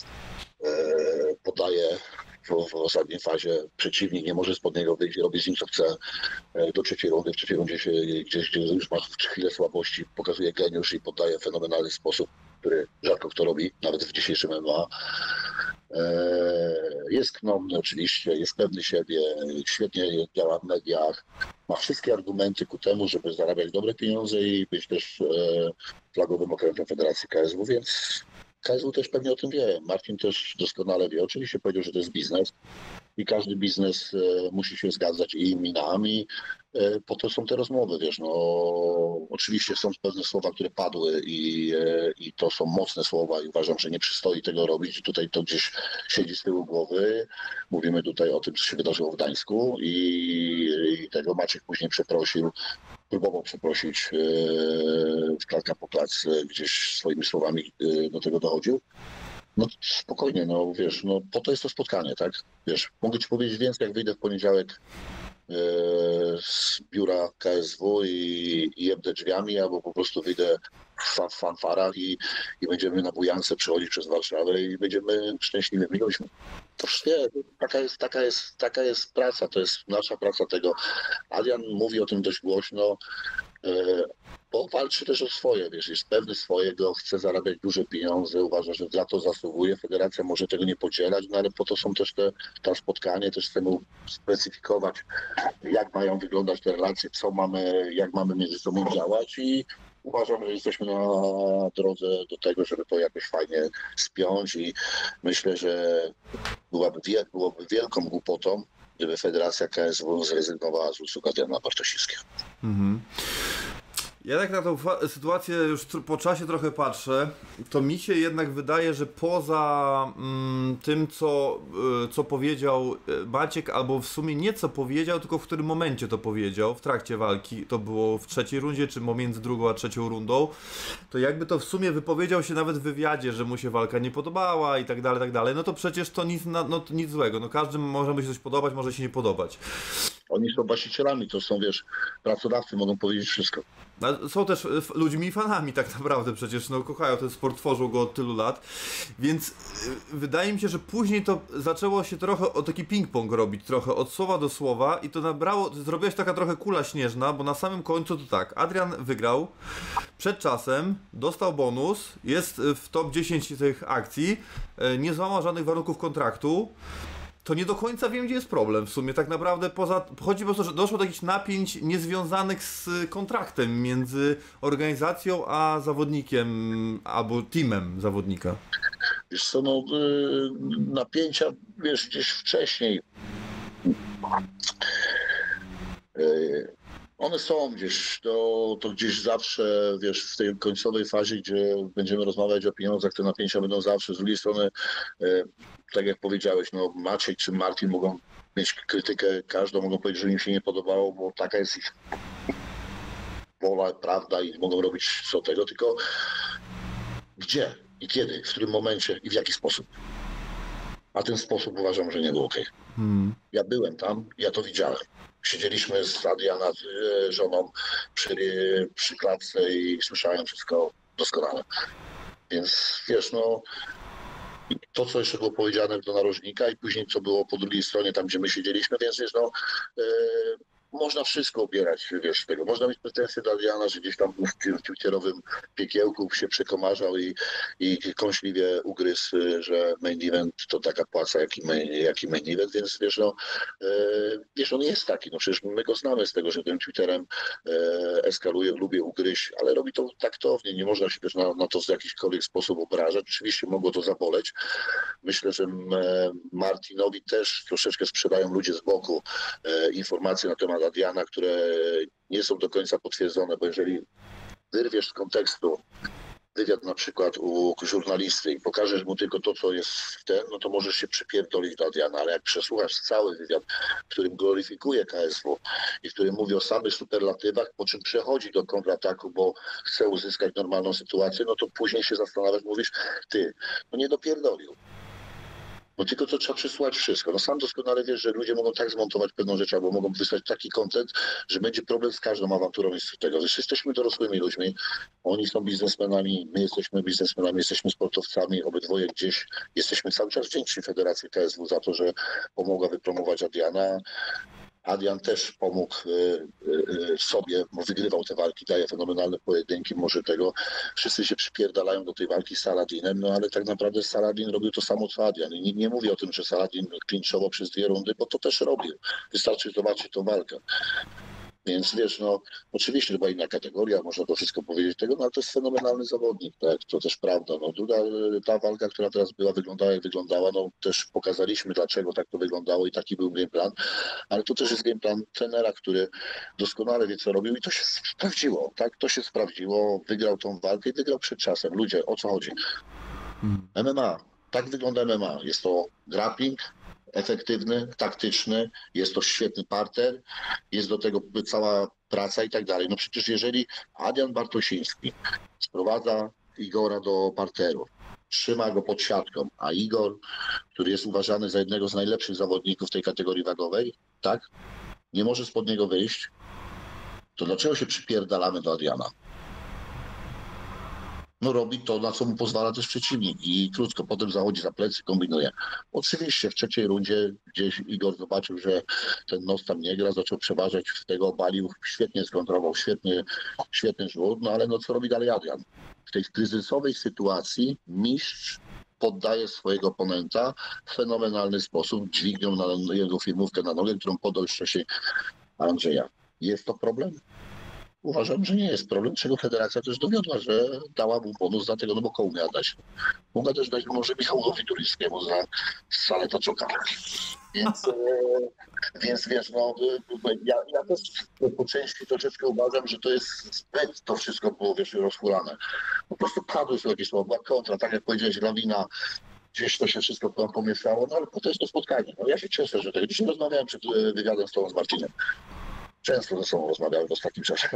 Speaker 3: Podaje w, w ostatniej fazie, przeciwnik nie może spod niego wyjść i robi z nim co chce do trzeciej rundy. W trzeciej rundzie się gdzieś, gdzie już ma chwilę słabości, pokazuje geniusz i podaje w fenomenalny sposób, który rzadko kto robi, nawet w dzisiejszym M M A. Jest knomny oczywiście, jest pewny siebie, świetnie działa w mediach, ma wszystkie argumenty ku temu, żeby zarabiać dobre pieniądze i być też flagowym okrętem Federacji K S W, więc K S W też pewnie o tym wie. Martin też doskonale wie. Oczywiście powiedział, że to jest biznes i każdy biznes e, musi się zgadzać i im, i nam. I e, po to są te rozmowy, wiesz, no oczywiście są pewne słowa, które padły i, e, i to są mocne słowa i uważam, że nie przystoi tego robić. Tutaj to gdzieś siedzi z tyłu głowy. Mówimy tutaj o tym, co się wydarzyło w Gdańsku i, i tego Maciek później przeprosił. Próbował przeprosić e, klatka po klatce, gdzieś swoimi słowami e, do tego dochodził. No spokojnie, no wiesz, no po to jest to spotkanie, tak? Wiesz, mogę ci powiedzieć więcej, jak wyjdę w poniedziałek e, z biura K S W i, i jebnę drzwiami, albo po prostu wyjdę w fanfarach i, i będziemy na bujance przechodzić przez Warszawę i będziemy szczęśliwymi ludźmi. To nie, taka jest, taka jest, taka jest praca, to jest nasza praca tego. Adrian mówi o tym dość głośno, bo walczy też o swoje, wiesz, jest pewny swojego, chce zarabiać duże pieniądze, uważa, że za to zasługuje, federacja może tego nie podzielać, no ale po to są też te, te spotkanie, też chcemy specyfikować, jak mają wyglądać te relacje, co mamy, jak mamy między sobą działać i uważam, że jesteśmy na drodze do tego, żeby to jakoś fajnie spiąć i myślę, że byłaby, byłoby wielką głupotą, gdyby Federacja K S W zrezygnowała z usług Adriana Bartosińskiego. Mhm.
Speaker 2: Ja tak na tą sytuację już po czasie trochę patrzę, to mi się jednak wydaje, że poza mm, tym, co, y, co powiedział Maciek, albo w sumie nie co powiedział, tylko w którym momencie to powiedział, w trakcie walki, to było w trzeciej rundzie, czy pomiędzy drugą a trzecią rundą, to jakby to w sumie wypowiedział się nawet w wywiadzie, że mu się walka nie podobała i tak dalej, tak dalej, no to przecież to nic, no, to nic złego, no każdym może mu się coś podobać, może się nie podobać.
Speaker 3: Oni są właścicielami, to są, wiesz, pracodawcy, mogą powiedzieć wszystko.
Speaker 2: Są też ludźmi i fanami tak naprawdę przecież, no kochają ten sport, tworzą go od tylu lat, więc wydaje mi się, że później to zaczęło się trochę o taki ping-pong robić, trochę od słowa do słowa i to nabrało, zrobiła się taka trochę kula śnieżna, bo na samym końcu to tak, Adrian wygrał przed czasem, dostał bonus, jest w top dziesięć tych akcji, nie złamał żadnych warunków kontraktu. To nie do końca wiem, gdzie jest problem w sumie. Tak naprawdę poza, chodzi po to, że doszło do jakichś napięć niezwiązanych z kontraktem między organizacją a zawodnikiem, albo teamem zawodnika.
Speaker 3: Wiesz co, no napięcia, wiesz, gdzieś wcześniej. One są gdzieś, to, to gdzieś zawsze, wiesz, w tej końcowej fazie, gdzie będziemy rozmawiać o pieniądzach, te napięcia będą zawsze. Z drugiej strony, tak jak powiedziałeś, no Maciek czy Martin mogą mieć krytykę każdą, mogą powiedzieć, że im się nie podobało, bo taka jest ich wola, prawda i mogą robić co tego, tylko gdzie i kiedy, w którym momencie i w jaki sposób. A ten sposób uważam, że nie był okej.
Speaker 2: Hmm.
Speaker 3: Ja byłem tam, ja to widziałem. Siedzieliśmy z Adriana, z e, żoną przy, przy klatce i słyszałem wszystko doskonale. Więc wiesz, no to, co jeszcze było powiedziane do narożnika i później co było po drugiej stronie, tam gdzie my siedzieliśmy, więc wiesz, no e, można wszystko obierać, wiesz, z tego. Można mieć pretensje do Adriana, że gdzieś tam w tym twitterowym piekiełku się przekomarzał i, i kąśliwie ugryzł, że main event to taka płaca, jak i main, jak i main event, więc wiesz, no, e, wiesz, on jest taki, no przecież my go znamy z tego, że tym Twitterem e, eskaluje, lubię ugryźć, ale robi to taktownie, nie można się też na, na to w jakikolwiek sposób obrażać. Oczywiście mogło to zaboleć. Myślę, że e, Martinowi też troszeczkę sprzedają ludzie z boku e, informacje na temat Adriana, które nie są do końca potwierdzone, bo jeżeli wyrwiesz z kontekstu wywiad na przykład u żurnalisty i pokażesz mu tylko to, co jest w ten, no to możesz się przypierdolić do Adriana, ale jak przesłuchasz cały wywiad, w którym gloryfikuje K S W i w którym mówi o samych superlatywach, po czym przechodzi do kontrataku, bo chce uzyskać normalną sytuację, no to później się zastanawiasz, mówisz, ty, no nie dopierdolił. No tylko to trzeba przesłuchać wszystko. No sam doskonale wiesz, że ludzie mogą tak zmontować pewną rzecz, albo mogą wysłać taki content, że będzie problem z każdą awanturą i z tego. Wiesz, jesteśmy dorosłymi ludźmi, oni są biznesmenami, my jesteśmy biznesmenami, jesteśmy sportowcami, obydwoje gdzieś jesteśmy cały czas wdzięczni Federacji K S W za to, że pomogła wypromować Adriana. Adrian też pomógł y, y, sobie, wygrywał te walki, daje fenomenalne pojedynki, może tego. Wszyscy się przypierdalają do tej walki z Saladinem, no ale tak naprawdę Saladin robił to samo co Adrian. I nie, nie mówię o tym, że Saladin klinczował przez dwie rundy, bo to też robił. Wystarczy zobaczyć tą walkę. Więc wiesz, no oczywiście to była inna kategoria, można to wszystko powiedzieć tego, no ale to jest fenomenalny zawodnik, tak, to też prawda. No druga, ta walka, która teraz była, wyglądała jak wyglądała, no też pokazaliśmy, dlaczego tak to wyglądało i taki był game plan, ale to też jest game plan trenera, który doskonale wie, co robił i to się sprawdziło, tak, to się sprawdziło, wygrał tą walkę i wygrał przed czasem. Ludzie, o co chodzi? Hmm. M M A, tak wygląda M M A, jest to grappling, efektywny, taktyczny, jest to świetny parter, jest do tego cała praca i tak dalej. No przecież jeżeli Adrian Bartosiński sprowadza Igora do parteru, trzyma go pod siatką, a Igor, który jest uważany za jednego z najlepszych zawodników tej kategorii wagowej, tak, nie może spod niego wyjść, to dlaczego się przypierdalamy do Adriana? No robi to, na co mu pozwala też przeciwnik i krótko, potem zachodzi za plecy, kombinuje. Oczywiście w trzeciej rundzie gdzieś Igor zobaczył, że ten nos tam nie gra, zaczął przeważać, w tego obalił, świetnie skontrował, świetnie, świetny rzut, no ale no co robi dalej Adrian? W tej kryzysowej sytuacji mistrz poddaje swojego oponenta w fenomenalny sposób, dźwignią na jego firmówkę na nogę, którą podał już wcześniej Andrzeja. Jest to problem? Uważam, że nie jest problem, czego federacja też dowiodła, że dała mu bonus za tego, no bo komu miała dać. Mogła też dać może Michałowi Turyńskiemu za salę toczokami. Więc, e, więc wiesz, no ja, ja też po części troszeczkę uważam, że to jest zbyt to wszystko było, wiesz, rozchulane. Po prostu padły sobie jakieś słowa, była kontra, tak jak powiedziałeś, lawina, gdzieś to się wszystko tam pomieszało, no ale potem jest to spotkanie. No, ja się cieszę, że tego. Dzisiaj rozmawiałem przed wywiadem z tobą, z Marcinem. Często ze sobą rozmawiałem w ostatnim czasie.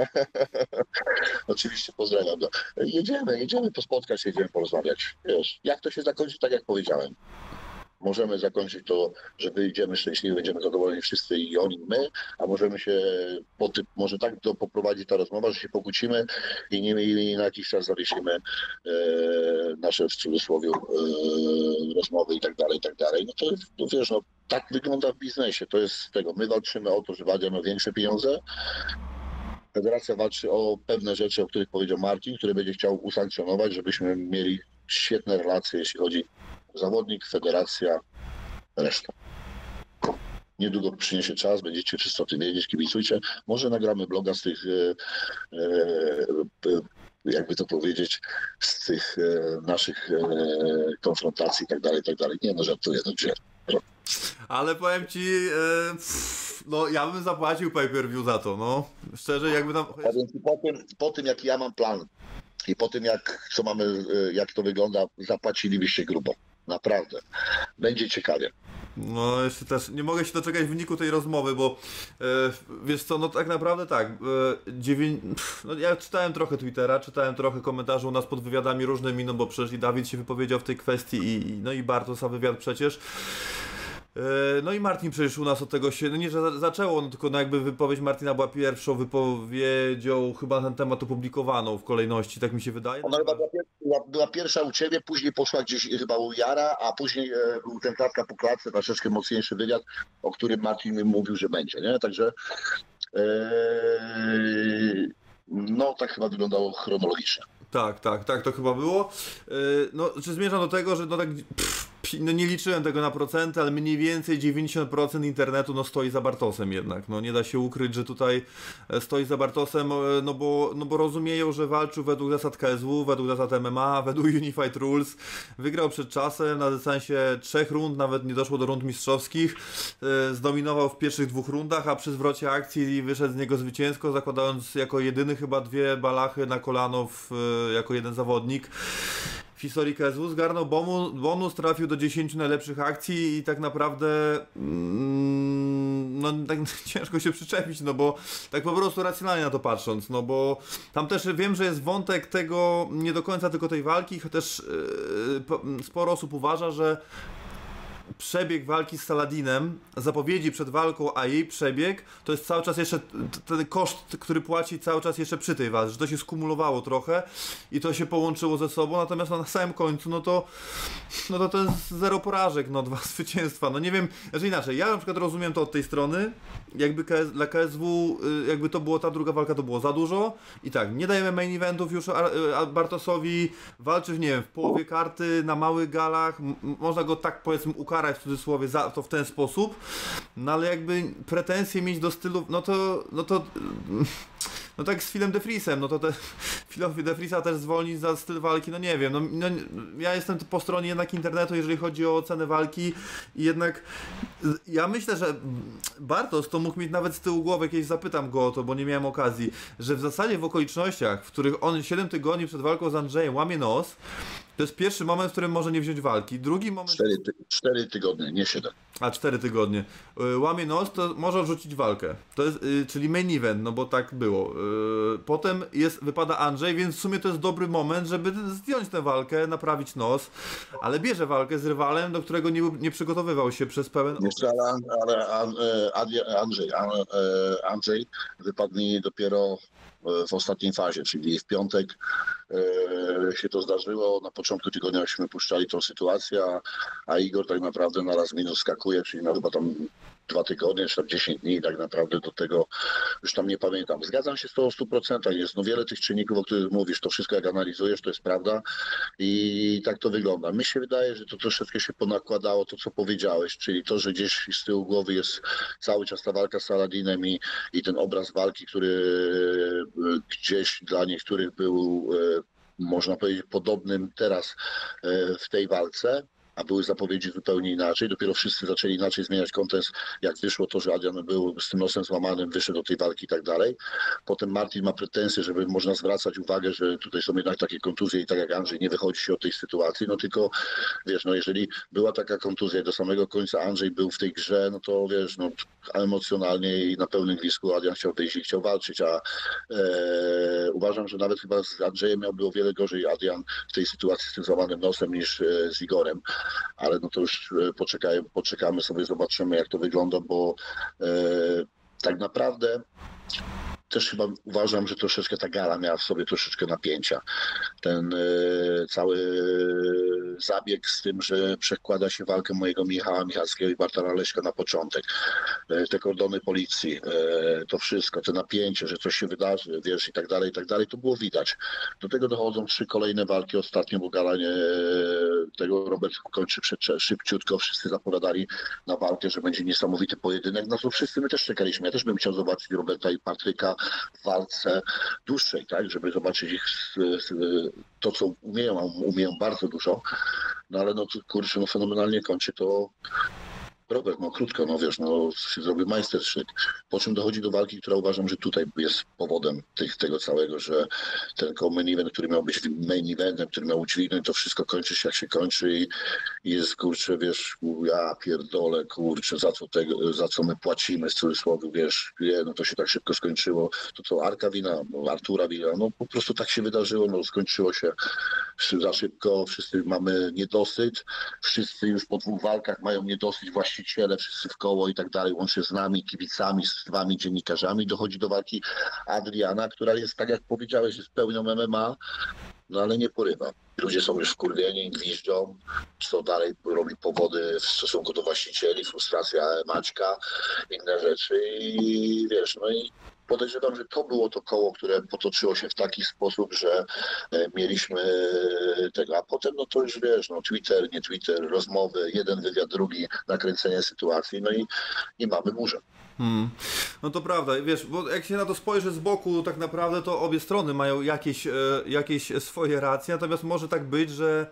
Speaker 3: Oczywiście pozdrawiam go. Jedziemy, jedziemy pospotkać, jedziemy porozmawiać. Wiesz, jak to się zakończy, tak jak powiedziałem. Możemy zakończyć to, że wyjdziemy szczęśliwi, będziemy zadowoleni wszyscy i oni, my, a możemy się, po tym, może tak to poprowadzić ta rozmowa, że się pokłócimy i, nie, i na jakiś czas zawiesimy e, nasze w cudzysłowie e, rozmowy i tak dalej, i tak dalej. No to, to wiesz, no tak wygląda w biznesie, to jest z tego, my walczymy o to, że Wadia ma większe pieniądze, federacja walczy o pewne rzeczy, o których powiedział Marcin, które będzie chciał usankcjonować, żebyśmy mieli świetne relacje, jeśli chodzi o zawodnik, federacja, reszta. Niedługo przyniesie czas, będziecie wszyscy o tym wiedzieć, kibicujcie. Może nagramy bloga z tych, e, e, jakby to powiedzieć, z tych e, naszych e, konfrontacji i tak dalej, i tak dalej. Nie no, żartuję, no gdzie?
Speaker 2: Ale powiem ci, e, pff, no ja bym zapłacił pay-per-view za to, no. Szczerze, jakby tam...
Speaker 3: A więc po tym, po tym, jaki ja mam plan i po tym, jak, co mamy, jak to wygląda, zapłacilibyście grubo. Naprawdę. Będzie ciekawie.
Speaker 2: No jeszcze też nie mogę się doczekać wyniku tej rozmowy, bo e, wiesz co, no tak naprawdę tak, e, dziewię... no, ja czytałem trochę Twittera, czytałem trochę komentarzy u nas pod wywiadami różnymi, no bo przecież i Dawid się wypowiedział w tej kwestii i, i no i Bartosz, a wywiad przecież. No i Martin przecież u nas od tego się, no nie, że zaczęło, no tylko no jakby wypowiedź Martina była pierwszą wypowiedzią chyba na ten temat opublikowaną w kolejności, tak mi się wydaje.
Speaker 3: Ona chyba była, była pierwsza u Ciebie, później poszła gdzieś chyba u Jara, a później e, był ten klatka po klatce, troszeczkę mocniejszy wywiad, o którym Martin mi mówił, że będzie, nie? Także e, no tak chyba wyglądało chronologicznie.
Speaker 2: Tak, tak, tak to chyba było. No, czy zmierzam do tego, że no tak, pff, no nie liczyłem tego na procenty, ale mniej więcej dziewięćdziesiąt procent internetu no stoi za Bartosem jednak. No nie da się ukryć, że tutaj stoi za Bartosem, no bo, no bo rozumieją, że walczył według zasad K S W, według zasad M M A, według Unified Rules. Wygrał przed czasem, na dystansie trzech rund, nawet nie doszło do rund mistrzowskich. Zdominował w pierwszych dwóch rundach, a przy zwrocie akcji wyszedł z niego zwycięsko, zakładając jako jedyny chyba dwie balachy na kolano w, jako jeden zawodnik. W historii K S W zgarnął bonus, bonus, trafił do dziesięciu najlepszych akcji i tak naprawdę mm, no tak ciężko się przyczepić, no bo tak po prostu racjonalnie na to patrząc, no bo tam też wiem, że jest wątek tego, nie do końca tylko tej walki, chociaż yy, sporo osób uważa, że przebieg walki z Saladinem, zapowiedzi przed walką, a jej przebieg, to jest cały czas jeszcze ten koszt, który płaci cały czas jeszcze przy tej walce, że to się skumulowało trochę i to się połączyło ze sobą, natomiast no, na samym końcu, no to no to, to jest zero porażek, no dwa zwycięstwa, no nie wiem, znaczy inaczej, ja na przykład rozumiem to od tej strony, jakby K S, dla K S W, jakby to było, ta druga walka to było za dużo i tak, nie dajemy main eventów już Bartosowi, walczy, nie wiem, w połowie karty, na małych galach, m- można go tak powiedzmy ukarać w cudzysłowie za to w ten sposób, no ale jakby pretensje mieć do stylu, no to, no to, no tak z Philem DeFriesem, no to te, Philowi DeFriesa też zwolnić za styl walki, no nie wiem, no, no ja jestem po stronie jednak internetu, jeżeli chodzi o ocenę walki i jednak ja myślę, że Bartosz to mógł mieć nawet z tyłu głowy, kiedyś zapytam go o to, bo nie miałem okazji, że w zasadzie w okolicznościach, w których on siedem tygodni przed walką z Andrzejem łamie nos, to jest pierwszy moment, w którym może nie wziąć walki. Drugi moment...
Speaker 3: Cztery, ty- cztery tygodnie, nie siedem.
Speaker 2: A, cztery tygodnie. Yy, łamie nos, to może odrzucić walkę. To jest, yy, czyli main event, no bo tak było. Yy, potem jest, wypada Andrzej, więc w sumie to jest dobry moment, żeby zdjąć tę walkę, naprawić nos, ale bierze walkę z rywalem, do którego nie, nie przygotowywał się przez pełen okres.
Speaker 3: Jeszcze, ale, ale, ale Andrzej, Andrzej wypadł mi dopiero w ostatniej fazie, czyli w piątek e, się to zdarzyło. Na początku tygodniaśmy puszczali tą sytuację, a, a Igor tak naprawdę na raz minus skakuje, czyli na chyba tam dwa tygodnie, czy tam dziesięć dni tak naprawdę do tego, już tam nie pamiętam. Zgadzam się z tą w stu procentach. Jest no wiele tych czynników, o których mówisz, to wszystko jak analizujesz, to jest prawda i tak to wygląda. Mi się wydaje, że to troszeczkę się ponakładało to, co powiedziałeś, czyli to, że gdzieś z tyłu głowy jest cały czas ta walka z Saladinem i, i ten obraz walki, który gdzieś dla niektórych był, można powiedzieć, podobnym teraz w tej walce, a były zapowiedzi zupełnie inaczej. Dopiero wszyscy zaczęli inaczej zmieniać kontekst, jak wyszło to, że Adrian był z tym nosem złamanym, wyszedł do tej walki i tak dalej. Potem Martin ma pretensje, żeby można zwracać uwagę, że tutaj są jednak takie kontuzje i tak jak Andrzej, nie wychodzi się od tej sytuacji, no tylko wiesz, no jeżeli była taka kontuzja i do samego końca Andrzej był w tej grze, no to wiesz, no emocjonalnie i na pełnym glisku Adrian chciał wyjść i chciał walczyć, a e, uważam, że nawet chyba z Andrzejem miałby o wiele gorzej Adrian w tej sytuacji z tym złamanym nosem niż e, z Igorem. Ale no to już poczekaj, poczekamy sobie, zobaczymy jak to wygląda, bo e, tak naprawdę też chyba uważam, że troszeczkę ta gala miała w sobie troszeczkę napięcia. Ten e, cały zabieg z tym, że przekłada się walkę mojego Michała Michalskiego i Bartana Leśka na początek. E, te kordony policji, e, to wszystko, to napięcie, że coś się wydarzy, wiesz, i tak dalej, i tak dalej, to było widać. Do tego dochodzą trzy kolejne walki ostatnio, bo gala nie, tego Robert kończy przed, szybciutko, wszyscy zapowiadali na walkę, że będzie niesamowity pojedynek. No to wszyscy my też czekaliśmy. Ja też bym chciał zobaczyć Roberta i Patryka w walce dłuższej, tak, żeby zobaczyć ich to, co umieją, a umieją bardzo dużo, no ale no kurczę, no fenomenalnie kończy to Robert, no krótko, no wiesz, no się zrobił majstersztyk. Po czym dochodzi do walki, która uważam, że tutaj jest powodem tych, tego całego, że ten main event, który miał być main eventem, który miał udźwignąć, to wszystko kończy się jak się kończy i, i jest, kurczę, wiesz, ja pierdolę, kurczę, za co, tego, za co my płacimy, z cudzysłowie, wiesz, nie, no to się tak szybko skończyło. To co, Arka wina, no, Artura wina, no po prostu tak się wydarzyło, no skończyło się za szybko, wszyscy mamy niedosyt, wszyscy już po dwóch walkach mają niedosyt, właściciele, wszyscy w koło i tak dalej, łącznie z nami, kibicami, z wami, dziennikarzami, dochodzi do walki Adriana, która jest, tak jak powiedziałeś, jest pełnią M M A, no ale nie porywa. Ludzie są już wkurwieni, gwiżdżą, co dalej robi powody w stosunku do właścicieli, frustracja Maćka, inne rzeczy i wiesz, no i podejrzewam, że to było to koło, które potoczyło się w taki sposób, że e, mieliśmy tego, a potem no to już wiesz, no Twitter, nie Twitter, rozmowy, jeden wywiad, drugi, nakręcenie sytuacji, no i, i mamy burzę.
Speaker 2: Hmm. No to prawda, wiesz, bo jak się na to spojrzy z boku, tak naprawdę to obie strony mają jakieś, e, jakieś swoje racje, natomiast może tak być, że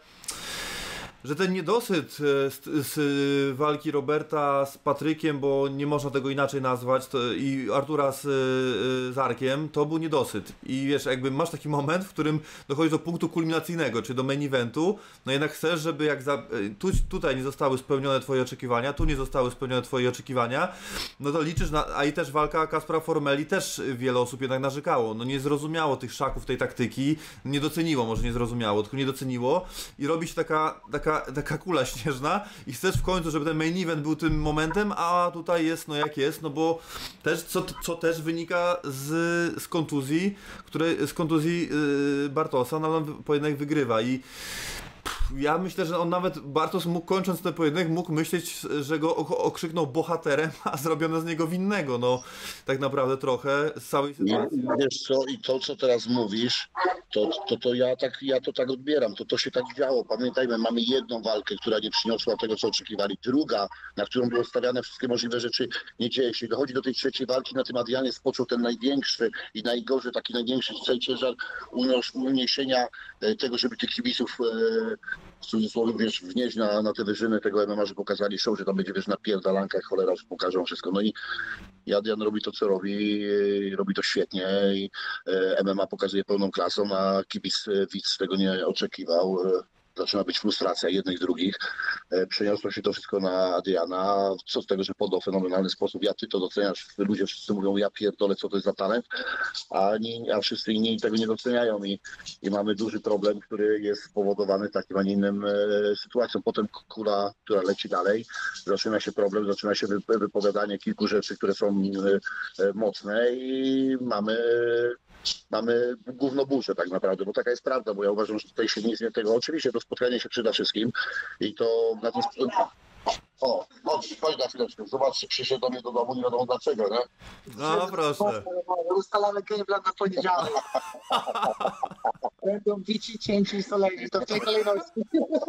Speaker 2: że ten niedosyt z, z walki Roberta z Patrykiem, bo nie można tego inaczej nazwać, to, i Artura z, z Arkiem, to był niedosyt. I wiesz, jakby masz taki moment, w którym dochodzi do punktu kulminacyjnego, czy do main eventu, no jednak chcesz, żeby jak za, tu, tutaj nie zostały spełnione twoje oczekiwania, tu nie zostały spełnione twoje oczekiwania, no to liczysz na, a i też walka Kaspra Formeli też wiele osób jednak narzekało, no nie zrozumiało tych szaków tej taktyki, nie doceniło, może nie zrozumiało, tylko nie doceniło i robi się taka, taka taka kula śnieżna i chcesz w końcu, żeby ten main event był tym momentem, a tutaj jest no jak jest, no bo też, co, co też wynika z, z kontuzji, które, z kontuzji yy, Bartosa, no on pojedynek wygrywa i ja myślę, że on nawet, Bartosz mógł, kończąc ten pojedynek, mógł myśleć, że go okrzyknął bohaterem, a zrobiono z niego winnego, no tak naprawdę trochę z całej sytuacji.
Speaker 3: Nie, wiesz co, i to co teraz mówisz, to, to, to ja tak ja to tak odbieram, to to się tak działo. Pamiętajmy, mamy jedną walkę, która nie przyniosła tego, co oczekiwali. Druga, na którą były stawiane wszystkie możliwe rzeczy, nie dzieje się. Dochodzi do tej trzeciej walki, na tym Adrianie spoczął ten największy i najgorzej, taki największy ciężar uniesienia tego, żeby tych kibiców w cudzysłowie, wiesz, wnieść na, na te wyżyny tego M M A, że pokazali show, że tam będzie, wiesz, napierdalanka, cholera, że pokażą wszystko. No i Adrian robi to, co robi, robi to świetnie i M M A pokazuje pełną klasą, a kibic, widz tego nie oczekiwał. Zaczyna być frustracja jednych, drugich. Przeniosło się to wszystko na Adriana. Co z tego, że podał fenomenalny sposób. Ja, ty to doceniasz. Ludzie wszyscy mówią, ja pierdolę, co to jest za talent. A, nie, a wszyscy inni tego nie doceniają. I, I mamy duży problem, który jest spowodowany takim, a nie innym e, sytuacją. Potem kula, która leci dalej. Zaczyna się problem, zaczyna się wypowiadanie kilku rzeczy, które są e, e, mocne i mamy... Mamy gówno burzę tak naprawdę, bo taka jest prawda, bo ja uważam, że tutaj się nic nie tego. Oczywiście to spotkanie się przyda wszystkim i to na tym spotkaniu. O, chodź, chodź na chwileczkę, zobaczcie, przyszedł do mnie do domu, nie wiadomo dlaczego, nie?
Speaker 2: No proszę.
Speaker 4: Ustalamy gameplan na poniedziałek. Będą bici, cięci i solenni, to w tej kolejności.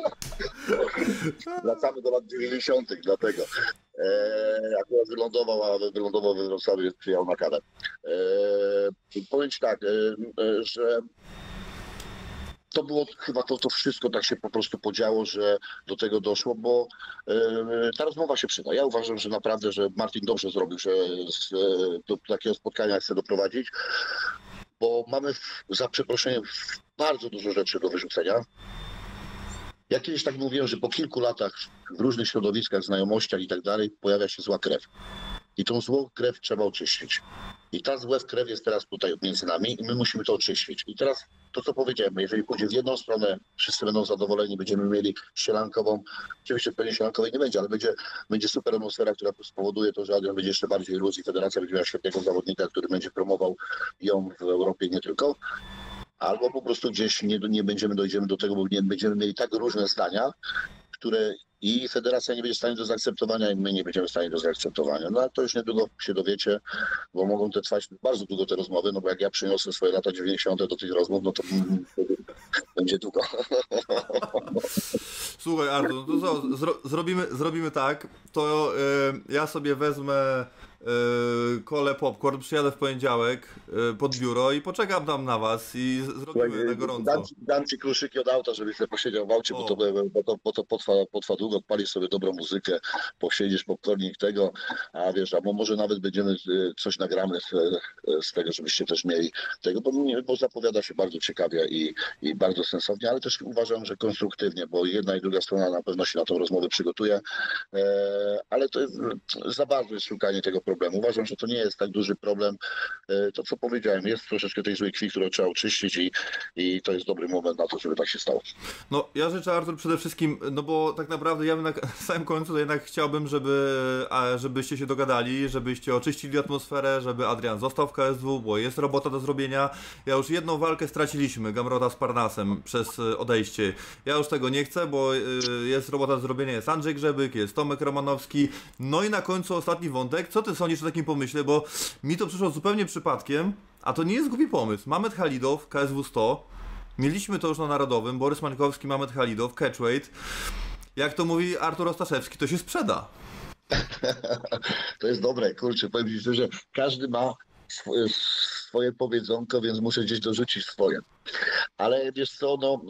Speaker 3: Wracamy do lat dziewięćdziesiątych, dlatego. Eee, akurat wylądował, a wylądował we Wrocławiu, przyjechał na karę. Eee, powiem ci tak, e, że to było chyba to, to wszystko tak się po prostu podziało, że do tego doszło, bo e, ta rozmowa się przyda. Ja uważam, że naprawdę, że Martin dobrze zrobił, że z, do takiego spotkania chce doprowadzić, bo mamy w, za przeproszeniem bardzo dużo rzeczy do wyrzucenia. Ja kiedyś tak mówiłem, że po kilku latach w różnych środowiskach, znajomościach i tak dalej pojawia się zła krew. I tą złą krew trzeba oczyścić. I ta zła krew jest teraz tutaj między nami i my musimy to oczyścić. I teraz to, co powiedziałem, jeżeli pójdzie w jedną stronę, wszyscy będą zadowoleni, będziemy mieli sielankową, oczywiście pewnie sielankowej nie będzie, ale będzie, będzie super atmosfera, która spowoduje to, że Adrian będzie jeszcze bardziej iluzji. Federacja będzie miała świetnego zawodnika, który będzie promował ją w Europie nie tylko. Albo po prostu gdzieś nie, nie będziemy, dojdziemy do tego, bo nie będziemy mieli tak różne zdania, które i federacja nie będzie w stanie do zaakceptowania, i my nie będziemy w stanie do zaakceptowania. No ale to już niedługo się dowiecie, bo mogą te trwać bardzo długo te rozmowy, no bo jak ja przyniosę swoje lata dziewięćdziesiąte do tych rozmów, no to będzie długo.
Speaker 2: Słuchaj Artur, no to co, zro, zrobimy, zrobimy tak, to yy, ja sobie wezmę yy, kole popcorn, przyjadę w poniedziałek yy, pod biuro i poczekam tam na was i z- zrobimy na gorąco.
Speaker 3: Dam, ci- dam ci kruszyki od auta, żebyś sobie posiedział w aucie, bo to, bo to, bo to potrwa, potrwa długo, odpalisz sobie dobrą muzykę, posiedzisz popcornik tego, a wiesz, a mo- może nawet będziemy y, coś nagramy z, z tego, żebyście też mieli tego, bo, nie- bo zapowiada się bardzo ciekawie i, i bardzo sensownie, ale też uważam, że konstruktywnie, bo jedna i druga strona na pewno się na tą rozmowę przygotuje, e, ale to jest za bardzo jest szukanie tego problemu. Uważam, że to nie jest tak duży problem. E, to, co powiedziałem, jest troszeczkę tej złej krwi, którą trzeba oczyścić i, i to jest dobry moment na to, żeby tak się stało.
Speaker 2: No, ja życzę, Artur, przede wszystkim, no bo tak naprawdę ja bym na samym końcu to jednak chciałbym, żeby, a, żebyście się dogadali, żebyście oczyścili atmosferę, żeby Adrian został w K S W, bo jest robota do zrobienia. Ja już jedną walkę straciliśmy, Gamrota z Parnasem, przez y, odejście. Ja już tego nie chcę, bo y, jest robota do zrobienia, jest Andrzej Grzebyk, jest Tomek Romanowski. No i na końcu ostatni wątek. Co ty sądzisz o takim pomyśle? Bo mi to przyszło zupełnie przypadkiem, a to nie jest głupi pomysł. Mamet Halidow, K S W sto. Mieliśmy to już na Narodowym, Borys Mańkowski, Mamet Halidow, catchweight. Jak to mówi Artur Ostaszewski, to się sprzeda.
Speaker 3: To jest dobre, kurczę, powiem ci szczerze, każdy ma swoje, swoje powiedzonko, więc muszę gdzieś dorzucić swoje. Ale wiesz co, no,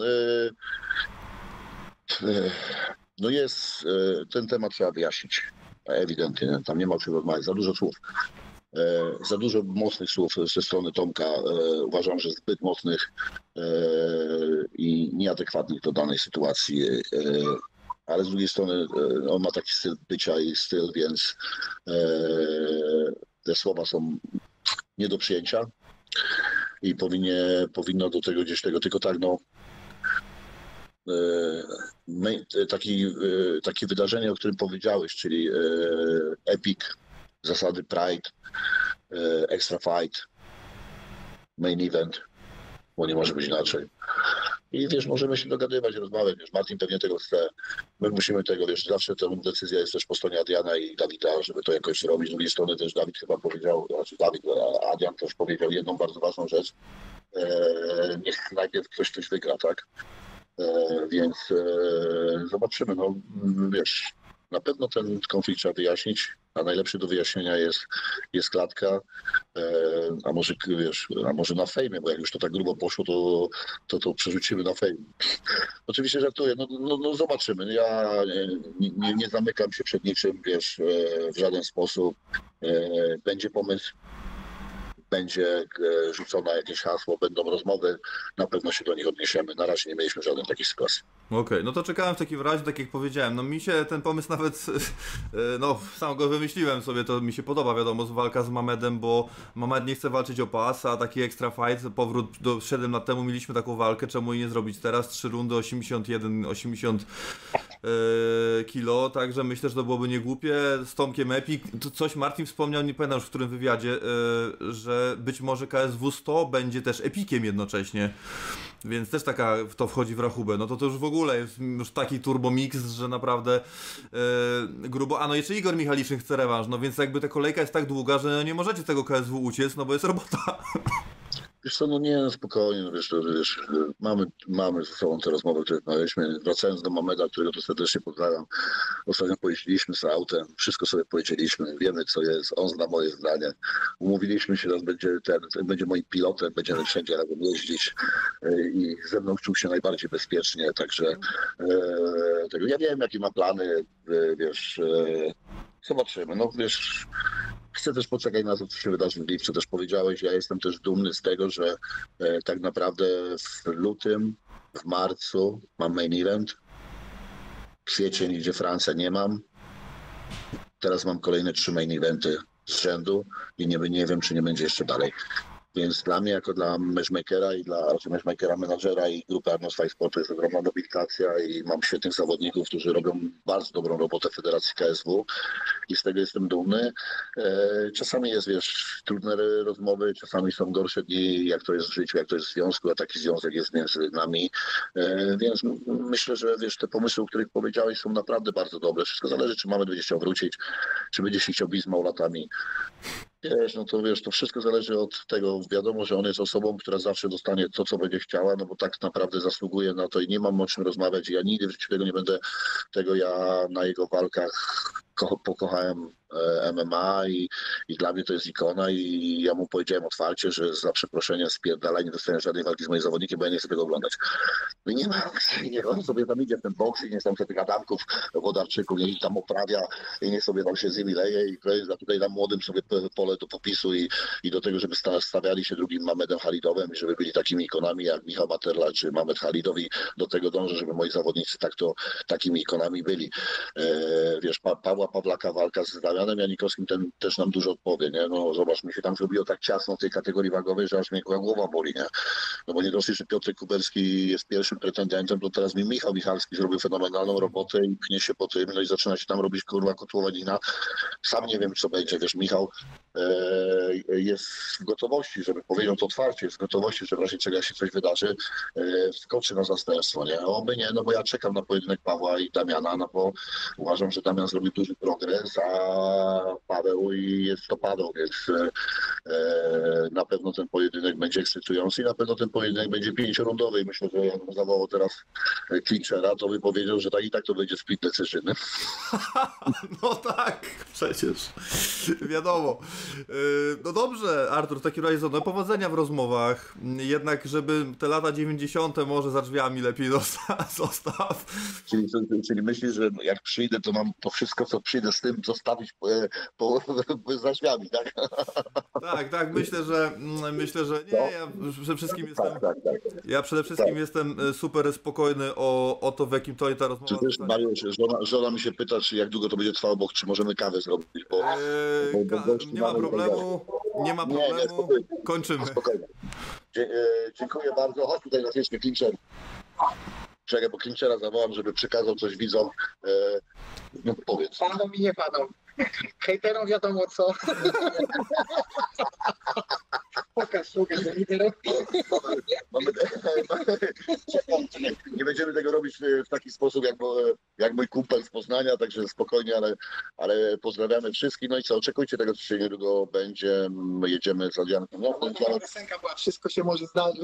Speaker 3: yy, yy, no jest, yy, ten temat trzeba wyjaśnić. Ewidentnie, tam nie ma o czym rozmawiać, za dużo słów. E, za dużo mocnych słów ze strony Tomka. E, uważam, że zbyt mocnych e, i nieadekwatnych do danej sytuacji. E, ale z drugiej strony e, on ma taki styl bycia i styl, więc e, te słowa są nie do przyjęcia i powinien, powinno do tego gdzieś tego, tylko tak, no e, my, taki, e, takie wydarzenie, o którym powiedziałeś, czyli e, Epic, zasady Pride, Extra Fight, Main Event, bo nie może być inaczej. I wiesz, możemy się dogadywać, rozmawiać, wiesz, Martin pewnie tego chce, my musimy tego, wiesz, zawsze ta decyzja jest też po stronie Adriana i Dawida, żeby to jakoś zrobić. Z drugiej strony też Dawid chyba powiedział, znaczy Dawid, a Adrian też powiedział jedną bardzo ważną rzecz, e, niech najpierw ktoś coś wygra, tak? E, więc e, zobaczymy, no wiesz, na pewno ten konflikt trzeba wyjaśnić, a najlepszy do wyjaśnienia jest, jest klatka, e, a może wiesz, a może na fejmie, bo jak już to tak grubo poszło, to, to, to przerzucimy na fejm. Oczywiście żartuję, no, no, no zobaczymy. Ja nie, nie, nie zamykam się przed niczym, wiesz, e, w żaden sposób. E, będzie pomysł, będzie e, rzucone jakieś hasło, będą rozmowy, na pewno się do nich odniesiemy. Na razie nie mieliśmy żadnej takiej sytuacji.
Speaker 2: Okej, okay, no to czekałem w takim razie, tak jak powiedziałem, no mi się ten pomysł nawet, no sam go wymyśliłem sobie, to mi się podoba, wiadomo, walka z Mamedem, bo Mamed nie chce walczyć o pas, a taki extra fight, powrót do siedem lat temu mieliśmy taką walkę, czemu jej nie zrobić teraz, trzy rundy, osiemdziesiąt jeden, osiemdziesiąt e, kilo, także myślę, że to byłoby niegłupie, z Tomkiem Epic, to coś Martin wspomniał, nie pamiętam już w którym wywiadzie, e, że być może K S W sto będzie też Epiciem jednocześnie, więc też taka w to wchodzi w rachubę, no to to już w ogóle jest już taki turbomix, że naprawdę yy, grubo. A no jeszcze Igor Michaliczyn chce rewanż, no więc jakby ta kolejka jest tak długa, że nie możecie z tego K S W uciec, no bo jest robota.
Speaker 3: Wiesz co, no nie, no spokojnie, no wiesz, to, wiesz, mamy, mamy ze sobą te rozmowy, które mieliśmy. Wracając do Mameda, którego tu serdecznie pozdrawiam, ostatnio pojeździliśmy z autem, wszystko sobie powiedzieliśmy, wiemy co jest, on zna moje zdanie. Umówiliśmy się, że będzie, ten, ten będzie moim pilotem, będziemy wszędzie razem jeździć yy, i ze mną czuł się najbardziej bezpiecznie, także yy, tego, ja wiem jakie ma plany, yy, wiesz, yy, zobaczymy, no wiesz. Chcę też poczekać na to, co się wydarzy w lipcu. Też powiedziałeś, ja jestem też dumny z tego, że e, tak naprawdę w lutym, w marcu mam main event. Kwiecień, gdzie Francja nie mam. Teraz mam kolejne trzy main eventy z rzędu i nie, nie wiem, czy nie będzie jeszcze dalej. Więc dla mnie, jako dla matchmakera i dla znaczy matchmakera, menadżera i grupy Arnold Fight Sport to jest ogromna nobilitacja i mam świetnych zawodników, którzy robią bardzo dobrą robotę w Federacji K S W i z tego jestem dumny. Czasami jest, wiesz, trudne rozmowy, czasami są gorsze dni, jak to jest w życiu, jak to jest w związku, a taki związek jest między nami. Więc myślę, że wiesz, te pomysły, o których powiedziałeś, są naprawdę bardzo dobre. Wszystko zależy, czy mamy będzie chciał wrócić, czy będzie się chciał bić z małolatami. Wiesz, no to wiesz, to wszystko zależy od tego. Wiadomo, że on jest osobą, która zawsze dostanie to, co będzie chciała, no bo tak naprawdę zasługuje na to i nie mam o czym rozmawiać. Ja nigdy w życiu tego nie będę, tego ja na jego walkach ko- pokochałem e, M M A i, i dla mnie to jest ikona i ja mu powiedziałem otwarcie, że za przeproszenie spierdala, nie dostałem żadnej walki z moim zawodnikiem, bo ja nie chcę tego oglądać. No i nie ma, niech on sobie tam idzie w ten boks i niech tam tych Adamków, Wodarczyków, niech ich tam oprawia i niech sobie tam się z nimi leje i a tutaj nam młodym sobie pole do popisu i, i do tego, żeby sta- stawiali się drugim Mamedem Halidowem i żeby byli takimi ikonami jak Michał Materla czy Mamed Halidow i do tego dążę, żeby moi zawodnicy tak to, takimi ikonami byli. E, wiesz, pa- Pawła Pawlaka walka z Damianem Janikowskim ten też nam dużo odpowie, nie? No zobacz, mi się tam zrobiło tak ciasno w tej kategorii wagowej, że aż mnie głowa boli, nie? No bo nie dosyć, że Piotr Kuberski jest pierwszym pretendentem, to teraz mi Michał Michalski zrobił fenomenalną robotę i pchnie się po tym, no i zaczyna się tam robić kurwa kotłowanina. Sam nie wiem, co będzie, wiesz, Michał e, jest w gotowości, żeby powiedział to otwarcie, jest w gotowości, że w razie czego się coś wydarzy, e, wskoczy na zastępstwo, nie? Oby nie, no bo ja czekam na pojedynek Pawła i Damiana, no bo uważam, że Damian zrobił duży progres, a Paweł i jest to Paweł, więc e, na pewno ten pojedynek będzie ekscytujący i na pewno ten pojedynek będzie pięciorundowy i myślę, że jak zawołał teraz Clinchera, to by powiedział, że tak i tak to będzie split decision.
Speaker 2: No tak, przecież. Wiadomo. Yy, No dobrze, Artur, w takim razie no powodzenia w rozmowach. Jednak, żeby te lata dziewięćdziesiąte może za drzwiami lepiej zosta- zostaw.
Speaker 3: Czyli, czyli myślisz, że jak przyjdę, to mam to wszystko, co przyjdę z tym, zostawić po, po, po, za drzwiami, tak?
Speaker 2: Tak, tak, myślę, że myślę, że nie, ja przede wszystkim jestem.
Speaker 3: Tak, tak, tak.
Speaker 2: Ja przede wszystkim
Speaker 3: Tak.
Speaker 2: jestem super spokojny o, o to, w jakim tonie ta
Speaker 3: Czy
Speaker 2: rozmowa
Speaker 3: też,
Speaker 2: zostanie.
Speaker 3: Mariusz, żona, żona mi się pyta, czy jak długo to będzie trwało, bo czy możemy kawę zrobić, bo...
Speaker 2: Eee,
Speaker 3: bo-
Speaker 2: ka-
Speaker 3: bo- bo-
Speaker 2: nie ma
Speaker 3: bo-
Speaker 2: problemu, nie ma
Speaker 3: Nie, nie,
Speaker 2: problemu.
Speaker 3: spokojnie.
Speaker 2: Kończymy.
Speaker 3: Spokojnie. Dzie- e, dziękuję bardzo. Chodź tutaj na chwileczkę, Clincher. Czekaj, bo Clinchera zawołam, żeby przekazał coś widzom. E, no powiedz.
Speaker 4: Panom i nie panom. Hejterom wiadomo co. Pokaż, pokaż, hejterom.
Speaker 3: Mamy, czekaj, czekaj. Nie będziemy tego robić w, w taki sposób, jak, mo- jak mój kumpel z Poznania, także spokojnie, ale, ale pozdrawiamy wszystkich. No i co, oczekujcie tego, co się niedługo będzie. Jedziemy z Adriankiem. No,
Speaker 4: Piosenka była, wszystko się może zdarzyć.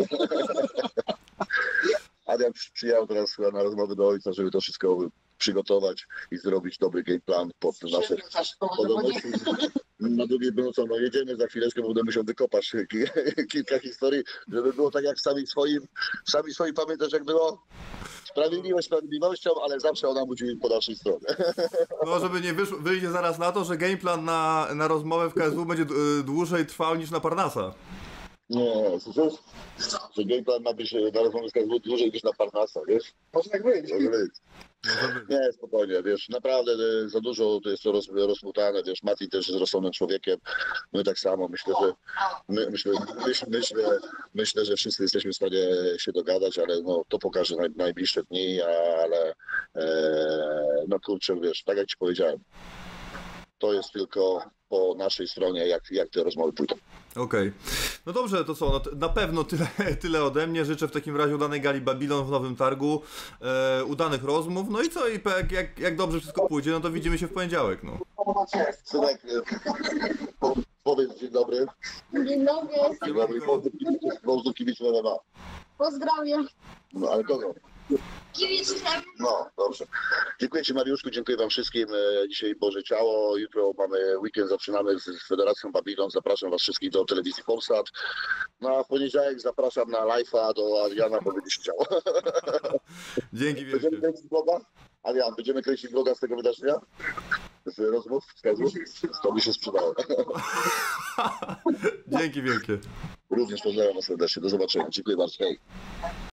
Speaker 3: Adrian przy- przyjechał teraz chyba na rozmowę do ojca, żeby to wszystko przygotować i zrobić dobry game plan pod nasze podobności. Na drugiej było co, no jedziemy za chwileczkę, bo będę musiał wykopać ki- kilka historii, żeby było tak jak sami swoim, sami swoim pamiętasz jak było? Sprawiedliwość sprawiedliwością, ale zawsze ona musi po naszej stronie.
Speaker 2: No, żeby nie wyszło, wyjdzie zaraz na to, że gameplan na, na rozmowę w K S W będzie y, dłużej trwał niż na Parnasa.
Speaker 3: Nie, słyszysz? Że game plan ma być na rozmowę z K S W dłużej niż na Parnasa, wiesz?
Speaker 4: Może tak być.
Speaker 3: Może być.
Speaker 2: Może być.
Speaker 3: Nie, spokojnie, wiesz, naprawdę e, za dużo to jest to roz, rozmutane, wiesz, Mati też jest rozsądnym człowiekiem, my tak samo, myślę, że my, myślę, myśl, myślę, myślę, że wszyscy jesteśmy w stanie się dogadać, ale no, to pokaże naj, najbliższe dni, ale e, no kurczę, wiesz, tak jak ci powiedziałem, to jest tylko po naszej stronie, jak, jak te rozmowy pójdą.
Speaker 2: Okej. No dobrze, to co, no, t- na pewno tyle, tyle ode mnie. Życzę w takim razie udanej gali Babylon w Nowym Targu, e, udanych rozmów, no i co, i jak, jak, jak dobrze wszystko pójdzie, no to widzimy się w poniedziałek, no.
Speaker 3: Synek, e, po, powiedz dzień dobry.
Speaker 5: Dzień dobry,
Speaker 3: Dzień dobry, pozdrów kibiców M M A.
Speaker 5: pozdrawiam.
Speaker 3: No ale kogo?
Speaker 5: Kibiców
Speaker 3: No, dobrze. Dziękuję Ci Mariuszku, dziękuję Wam wszystkim. E, Dzisiaj Boże Ciało, jutro mamy weekend, zaczynamy z z Federacją Babylon. Zapraszam Was wszystkich do telewizji Polsat. No a w poniedziałek zapraszam na live'a do Adriana, bo będzie się działo.
Speaker 2: Dzięki
Speaker 3: Będziemy
Speaker 2: wielkie.
Speaker 3: kręcić vloga? Adrian, będziemy kręcić vloga z tego wydarzenia? Z rozmów? Z kazu? To by się sprzedało.
Speaker 2: Dzięki wielkie.
Speaker 3: Również pozdrawiam Was serdecznie. Do zobaczenia. Dziękuję bardzo. Hej.